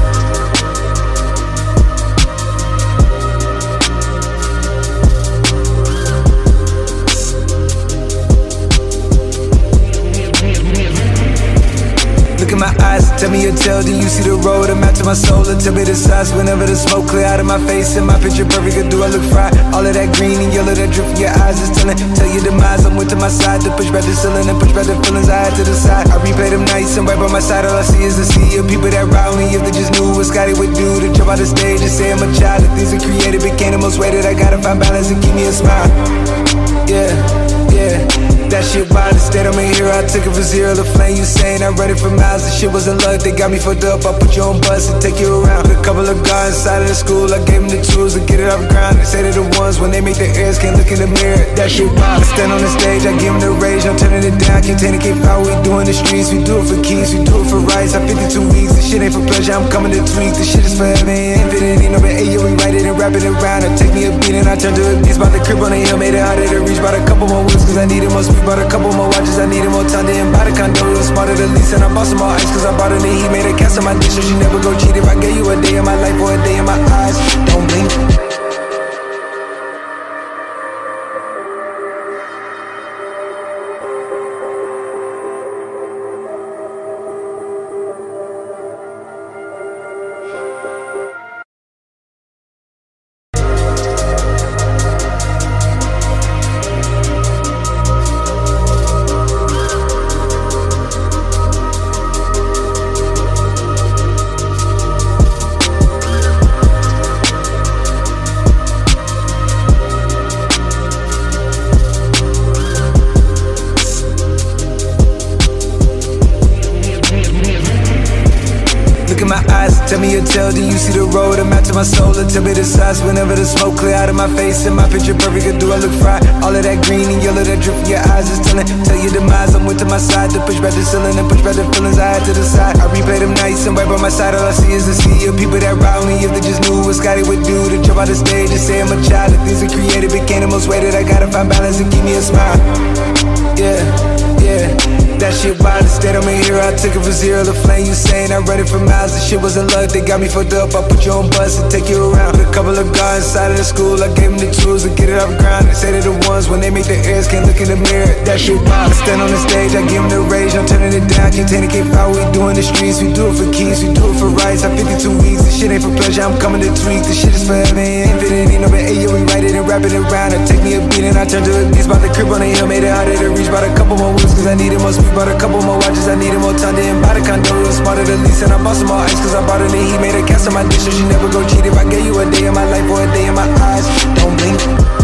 Look in my eyes, tell me your tale, do you see the road? I'm out to my soul, and tell me the size. Whenever the smoke clear out of my face and my picture perfect, do I look fried? All of that green and yellow that drip from your eyes is telling. Tell your demise, I'm with to my side to push back the ceiling and push back the feelings I had to the side. I replay them nights and right by my side, all I see is the sea of people that ride me. If they just knew what Scotty would do to jump out the stage and say I'm a child. The things are created became the most weighted. I gotta find balance and keep me a smile. Yeah, yeah. That shit wild, instead I'm a hero. I took it from zero to flame. You saying I read it for miles. The shit wasn't luck, they got me fucked up. I put you on bus and take you around. With a couple of guys inside of the school, I gave them the tools to get it off the ground. They say they're the ones when they make the airs can't look in the mirror. That shit wild. I stand on the stage, I give them the rage. I'm turning it down, contain it, can't foul. We do in the streets, we do it for keys, we do it for rights. I'm fifty-two weeks, this shit ain't for pleasure. I'm coming to tweak, this shit is forever, ain't infinity. No, but hey, yo, we write it and wrap it around. And take me a beat and I turn to a beast. Bought the crib on the hill, made it harder to reach. Bought a couple more wheels, cause I needed more speed. Bought a couple more watches, I needed more time to buy the condo. It was smarter to lease, and I bought some more ice, cause I bought it and he made a cast on my dish. So she never go cheat. If I gave you a day of my life or a day in my eyes, don't blink. My eyes, tell me your tale, do you see the road? I'm out to my soul, and tell me the size. Whenever the smoke clear out of my face and my picture perfect, do I look fried? All of that green and yellow that drip from your eyes is telling. Tell your demise, I'm with to my side to push back the ceiling and push back the feelings I had to the side. I replay them nights and right by my side, all I see is the sea of people that ride me. If they just knew what Scotty would do to jump out the stage and say I'm a child. The things are created became the most weighted. I gotta find balance and keep me a smile. Yeah, yeah. That shit wild, instead I'm a hero. I took it from zero to flame. You saying I read it for miles. The shit wasn't luck, they got me fucked up. I put you on bus and take you around. With a couple of guys inside of the school, I gave them the tools to get it off the ground. They say they're the ones when they make the airs can't look in the mirror. That shit wild. I stand on the stage, I give them the rage. I'm turning it down, contain it, can't foul. We do in the streets, we do it for keys, we do it for rights. I'm fifty-two weeks, this shit ain't for pleasure. I'm coming to tweak, this shit is forever, ain't infinity. No, but hey, yo, we write it and wrap it around. And take me a beat and I turn to a beast. Bought the crib on the hill, made it harder to reach. Bought a couple more wheels, cause I needed more speed. Bought a couple more watches, I needed more time to buy the condo. It was smarter to lease, and I bought some more ice, cause I bought it and he made a cast on my dish. So she never go cheat. If I gave you a day of my life or a day in my eyes, don't blink.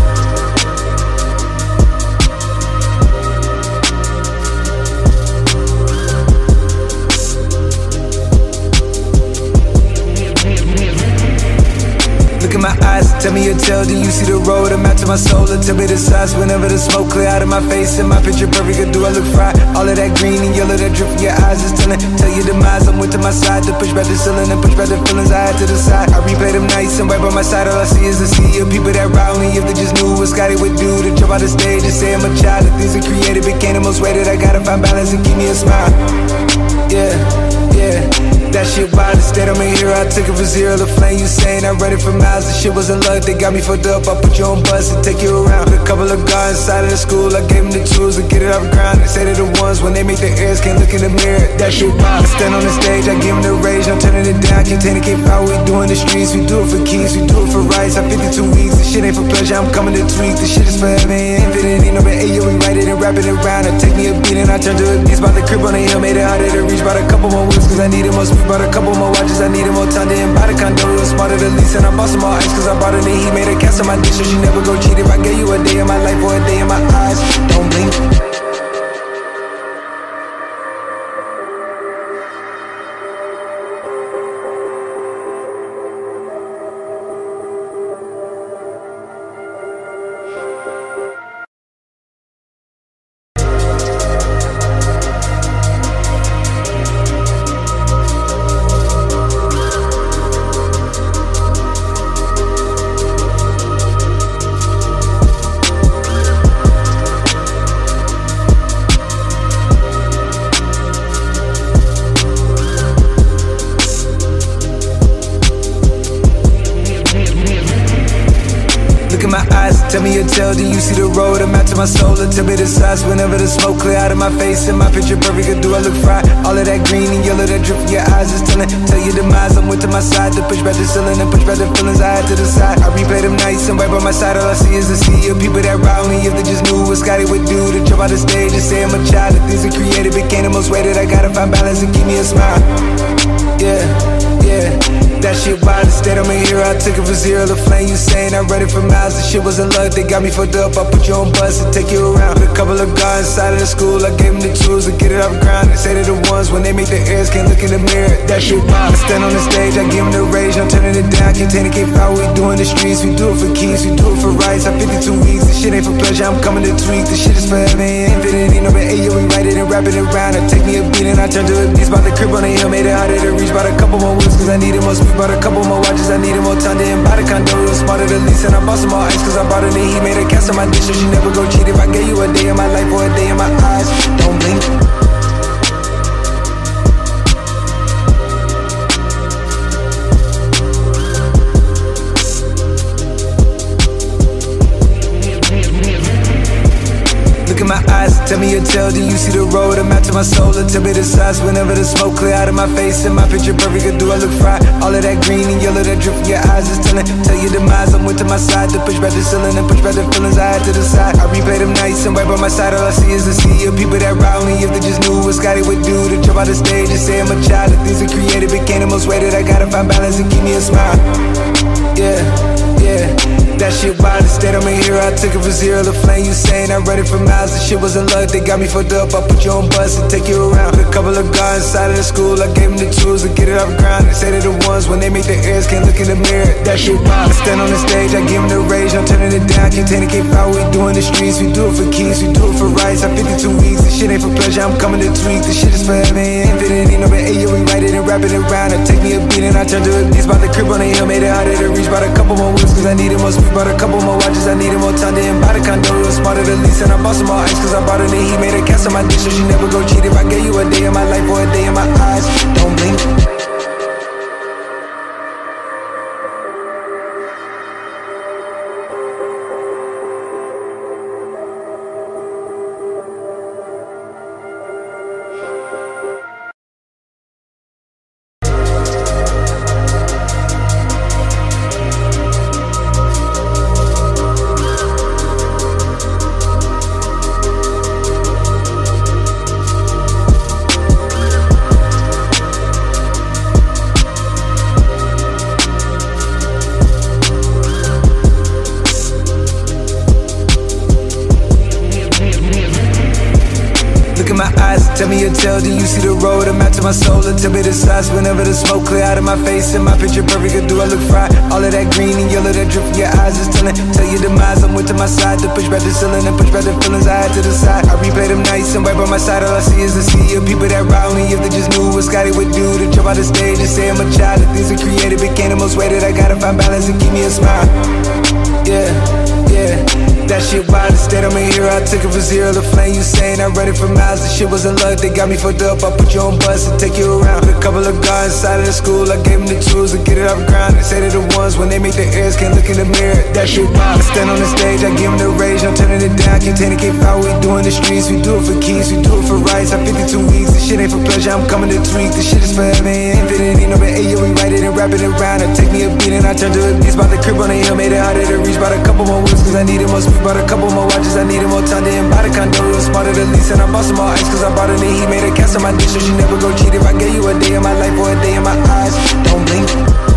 Look in my eyes, tell me your tale, do you see the road? I'm out to my soul, and tell me the size. Whenever the smoke clear out of my face and my picture perfect, do I look fried? All of that green and yellow that drip from your eyes is telling. Tell your demise, I'm with to my side to push back the ceiling and push back the feelings I had to the side. I replay them nights and right by my side, all I see is the sea of people that ride me. If they just knew what Scotty would do to jump out the stage and say I'm a child. The things are created became the most weighted. I gotta find balance and keep me a smile. Yeah, yeah. That shit shit wild, instead I'm a hero. I took it from zero to flame. You saying I run it for miles, the shit wasn't luck. They got me fucked up, I put you on bus and take you around. With a couple of guys inside of the school, I gave them the tools to get it off the ground. They say they're the ones when they make the airs, can't look in the mirror. That shit wild. I stand on the stage, I give them the rage, I'm turning it down. Can't take it, can't power, we doing the streets. We do it for keys, we do it for rights. I'm fifty-two weeks, this shit ain't for pleasure, I'm coming to tweak. This shit is forever, ain't infinity, no but ayo, we write it and wrap it around. I take me a beat and I turn to a beast. Bought the crib on the hill, made it harder to reach. Bought a couple more whips cause I needed more speed. Bought a couple more watches, I needed more time. Didn't buy the condo, it was smarter to lease. And I bought some more ice cause I bought it in heat. Made a cast on my dish so she never go cheat. If I gave you a day in my life or a day in my eyes, don't blink. Tell me your tale, do you see the road? I'm out to my soul, and tell me the size. Whenever the smoke clear out of my face and my picture perfect, do I look fried? All of that green and yellow that drip from your eyes is telling. Tell your demise, I'm with to my side. To push back the ceiling and push back the feelings I had to the side. I replay them nights and right by my side. All I see is the sea of people that ride me. If they just knew what Scotty would do to jump out the stage and say I'm a child. The things that created became the most weighted. I gotta find balance and keep me a smile. Yeah, yeah. That shit wild, instead I'm a hero. I took it from zero to flame. You saying I run it for miles, the shit wasn't luck. They got me fucked up, I put you on bus and take you around. With a couple of guys inside of the school, I gave them the tools to get it off the ground. They say they're the ones when they make the airs, can't look in the mirror. That shit wild. I stand on the stage, I give them the rage, I'm turning it down. Can't take it, can't power, we doing the streets. We do it for keys, we do it for rights. I'm fifty-two weeks, this shit ain't for pleasure, I'm coming to tweak. This shit is forever, ain't infinity, no but ayo, we write it and wrap it around. I take me a beat and I turn to a beast. Bought the crib on the hill, made it harder to reach. Bought a couple more whips cause I needed more speed. Bought a couple more watches, I needed more time. Didn't buy the condo, it was smarter to lease. And I bought some more ice cause I bought it in heat. Made a cast on my dish so she never go cheat. If I gave you a day in my life or a day in my eyes, don't blink. Look in my eyes, tell me your tale, do you see the road? I'm out to my soul, and tell me the size. Whenever the smoke clear out of my face and my picture perfect, do I look fried? All of that green and yellow that drip from your eyes is telling. Tell your demise, I'm with to my side. To push back the ceiling and push back the feelings I had to the side. I replay them nights and right by my side. All I see is the sea of people that ride me. If they just knew what Scotty would do to jump out the stage and say I'm a child. The things that created became the most weighted. I gotta find balance and keep me a smile. Yeah, yeah. That shit wild, instead I'm a hero. I took it from zero to flame. You saying I run it for miles, the shit wasn't luck. They got me fucked up, I put you on bus and take you around. With a couple of guys inside of the school, I gave them the tools to get it off the ground. They say they're the ones when they make the airs, can't look in the mirror. That shit wild. I stand on the stage, I give them the rage, I'm turning it down. Can't take it, can't power, we doing the streets. We do it for keys, we do it for rights. I'm fifty-two weeks, this shit ain't for pleasure, I'm coming to tweak. This shit is forever, ain't infinity, no but ayo, we write it and wrap it around. I take me a beat and I turn to a beast. Bought the crib on the hill, made it harder to reach. Bought a couple more whips cause I needed more speed. Bought a couple more watches, I needed more time. Didn't buy the condo, it was smarter to lease. And I bought some more ice cause I bought it in heat. Made a cast on my dish so she never go cheat. If I gave you a day in my life or a day in my eyes, don't blink. Look in my eyes, tell me your tale, do you see the road? I'm out to my soul, and tell me the size. Whenever the smoke clear out of my face and my picture perfect, do I look fried? All of that green and yellow that drip from your eyes is telling. Tell your demise, I'm with to my side. To push back the ceiling and push back the feelings I had to the side. I replay them nights and right by my side. All I see is the sea of people that ride me. If they just knew what Scotty would do to jump out the stage and say I'm a child. The things that created became the most weighted. I gotta find balance and keep me a smile. Yeah, yeah. that shit wild. Instead I'm a hero, I took it from zero to flame. You saying I run it for miles, the shit wasn't luck. They got me fucked up, I put you on bus and take you around. With a couple of guys inside of the school, I gave them the tools to get it off the ground. They say they're the ones when they make their ears can't look in the mirror. That shit wild. I stand on the stage, I give them the rage, I'm turning it down. Contain it, can't foul, we doing the streets. We do it for keys, we do it for rights. I'm fifty-two weeks, this shit ain't for pleasure, I'm coming to tweak. This shit is forever, ain't infinity, no but hey, yo, we write it and wrap it around. I take me a beat and I turn to a beast. Bought the crib on the hill, made it harder to reach. Bought a couple more whips cause I needed more speed. Bought a couple more watches, I needed more time. Didn't buy the condo, it was smarter to lease. And I bought some more ice cause I bought it and he made a cast on my dish. So she never go cheat. If I gave you a day in my life or a day in my eyes, don't blink.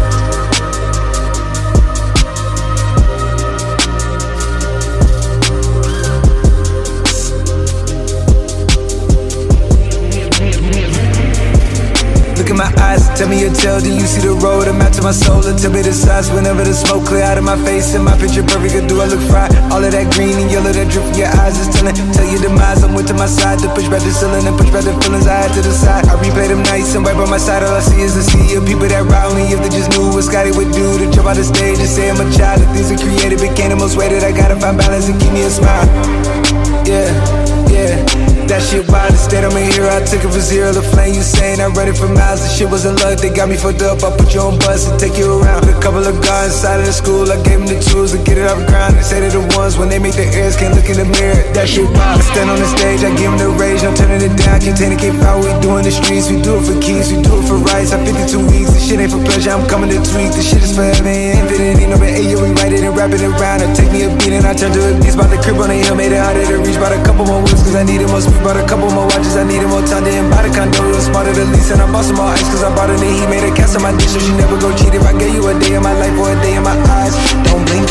Look in my eyes, tell me your tale, do you see the road? I'm out to my soul, and tell me the size. Whenever the smoke clear out of my face and my picture perfect, do I look fried? All of that green and yellow that drip from your eyes is telling. Tell your demise, I'm with to my side. To push back the ceiling and push back the feelings I had to the side. I replay them nights and right by my side, all I see is a sea of people that ride me. If they just knew what Scotty would do to jump out the stage and say I'm a child. If things are created became the most weighted, I gotta find balance and keep me a smile. Yeah, yeah. That shit wild, instead I'm a hero, I took it from zero to flame. You saying I run it for miles, the shit wasn't luck. They got me fucked up, I put you on bus and take you around. With a couple of guys inside of the school, I gave them the tools to get it off the ground. They say they're the ones when they make their ears can't look in the mirror. That shit wild, I stand on the stage, I give them the rage, I'm turning it down. Contain it, can't foul, we doing the streets. We do it for keys, we do it for rights. I'm fifty-two weeks, this shit ain't for pleasure, I'm coming to tweak. This shit is forever, ain't infinity, no but hey, yo, we write it and wrap it around. I take me a beat and I turn to a beast. Bought the crib on the hill, made it harder to reach. Bought a couple more whips cause I needed more speed. Bought a couple more watches, I needed more time. Didn't buy the condo, it was smarter to lease. And I bought some more ice cause I bought it and he made a cast on my dish. So she never go cheat. If I gave you a day in my life or a day in my eyes, don't blink.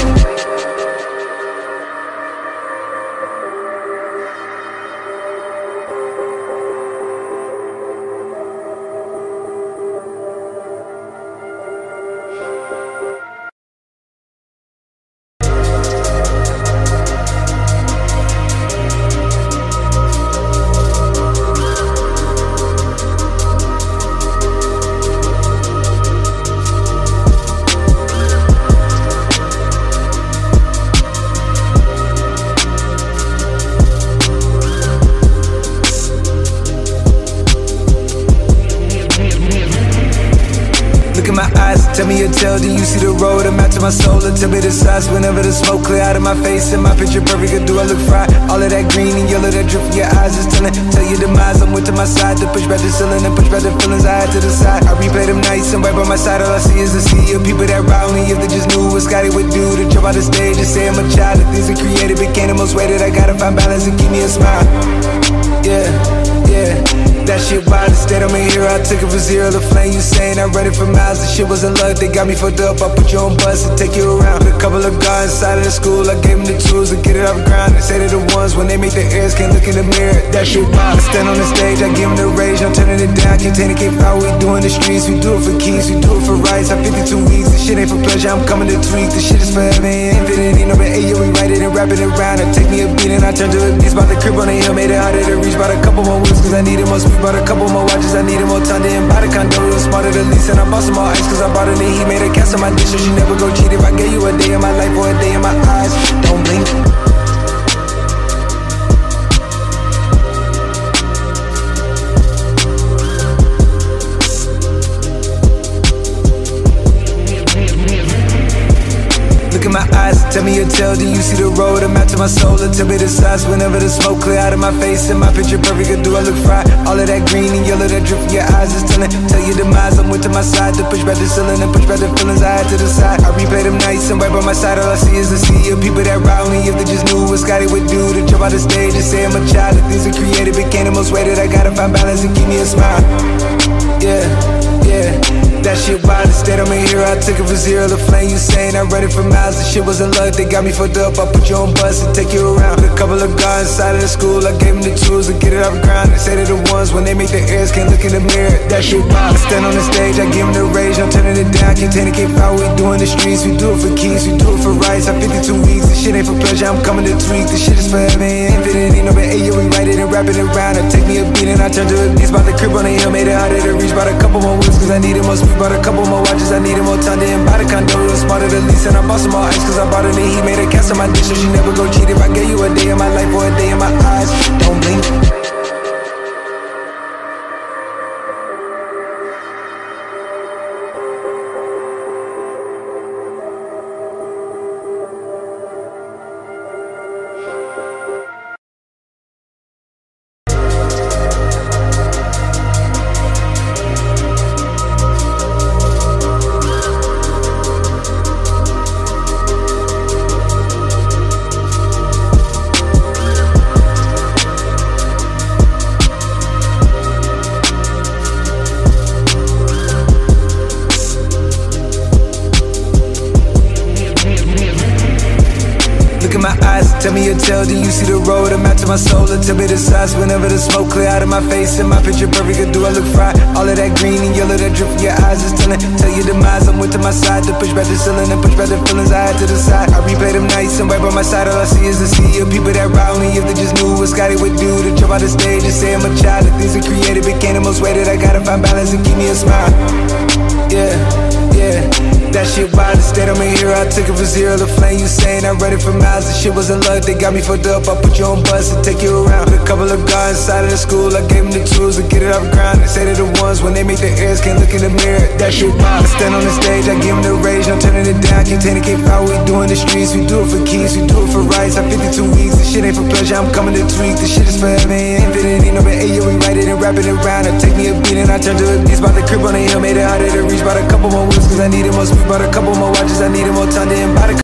Tell me your tale, do you see the road? I'm out to my soul, and tell me the size. Whenever the smoke clear out of my face and my picture perfect, do I look fried? All of that green and yellow that drip from your eyes is telling. Tell your demise, I'm with to my side. To push back the ceiling and push back the feelings I had to the side. I replay them nights and right by my side, all I see is a sea of people that ride me. If they just knew what Scotty would do to jump out the stage and say I'm a child. If things are created became the most weighted, I gotta find balance and keep me a smile. Yeah, yeah. That shit wild, instead I'm a hero, I took it from zero to flame. You saying I run it for miles, the shit wasn't luck. They got me fucked up, I put you on bus and take you around. With a couple of guys inside of the school, I gave them the tools to get it off the ground. They say they're the ones when they make their ears can't look in the mirror. That shit wild, I stand on the stage, I give them the rage, I'm turning it down. Contain it, can't foul, we doing the streets. We do it for keys, we do it for rights. I'm fifty-two weeks, this shit ain't for pleasure, I'm coming to tweak. This shit is forever, ain't infinity, no but hey, yo, we write it and wrap it around. I take me a beat and I turn to a beast. Bought the crib on the hill, made it harder to reach. Bought a couple more whips cause I needed more speed. Bought a couple more watches, I needed more time. Didn't buy the condo, it was smarter to lease. And I bought some more ice cause I bought it and he made a cast on my dish. So she never go cheat. If I gave you a day in my life or a day in my eyes, don't blink. Look in my eyes, tell me your tale, do you see the road? I'm out to my soul, and tell me the size. Whenever the smoke clear out of my face and my picture perfect, do I look fried? All of that green and yellow that drip from your eyes is telling. Tell your demise, I'm with to my side. To push back the ceiling and push back the feelings I had to the side. I replay them nights and right by my side, all I see is a sea of people that ride me. If they just knew what Scotty would do to jump out the stage and say I'm a child. If things are created became the most weighted, I gotta find balance and keep me a smile. Yeah, yeah. That shit wild, instead I'm a hero, I took it from zero to flame. You saying I run it for miles, the shit wasn't luck. They got me fucked up, I put you on bus and take you around. With a couple of guys inside of the school, I gave them the tools to get it off the ground. They say they're the ones when they make their ears can't look in the mirror. That shit wild, I stand on the stage, I give them the rage, I'm turning it down. can't take it, can't fight what we do in the streets. We do it for keys, we do it for rights. I'm fifty-two weeks, this shit ain't for pleasure, I'm coming to tweak. This shit is forever and infinity, no but hey, yo, we write it and wrap it around. I take me a beat and I turn to a beast. Bought the crib on the hill, made it harder to reach. Bought a couple more whips cause I needed more speed. Bought a couple more watches, I needed more time. Didn't buy the condo, it was smarter to lease. And I bought some more ice cause I bought it and he made a cast on my dish. So she never go cheat. If I gave you a day in my life or a day in my eyes, don't blink. Look in my eyes, tell me your tale, do you see the road? I'm out to my soul, and tell me the size. Whenever the smoke clear out of my face and my picture perfect, do I look fried? All of that green and yellow that drip from your eyes is telling. Tell your demise, I'm with to my side to push back the ceiling and push back the feelings I had to the side. I replay them nights and right by my side, all I see is the sea of people that ride me. If they just knew what Scotty would do to jump out the stage and say I'm a child. The things I created became the most weighted. I gotta find balance and keep me a smile. Yeah, yeah. That shit wild, instead I'm a hero. I took it for zero, the flame you saying I read it for miles. The shit wasn't luck, they got me fucked up. I put you on bus and take you around. With a couple of guys inside of the school, I gave them the tools to get it off the ground. They say they're the ones when they make their ears can't look in the mirror. That shit wild. I stand on the stage, I give them the rage, no turning it down. Can't take it, can't fight what we do in the streets. We do it for keys, we do it for rights. I'm fifty-two weeks, this shit ain't for pleasure, I'm coming to tweak. This shit is forever and infinity, no but hey, yo, we write it and wrap it around. I take me a beat and I turn to a beast. Bought the crib on the hill, made it harder to reach. Bought a couple more whips cause I needed more speed. Bought a couple more watches, I needed more time. Didn't buy the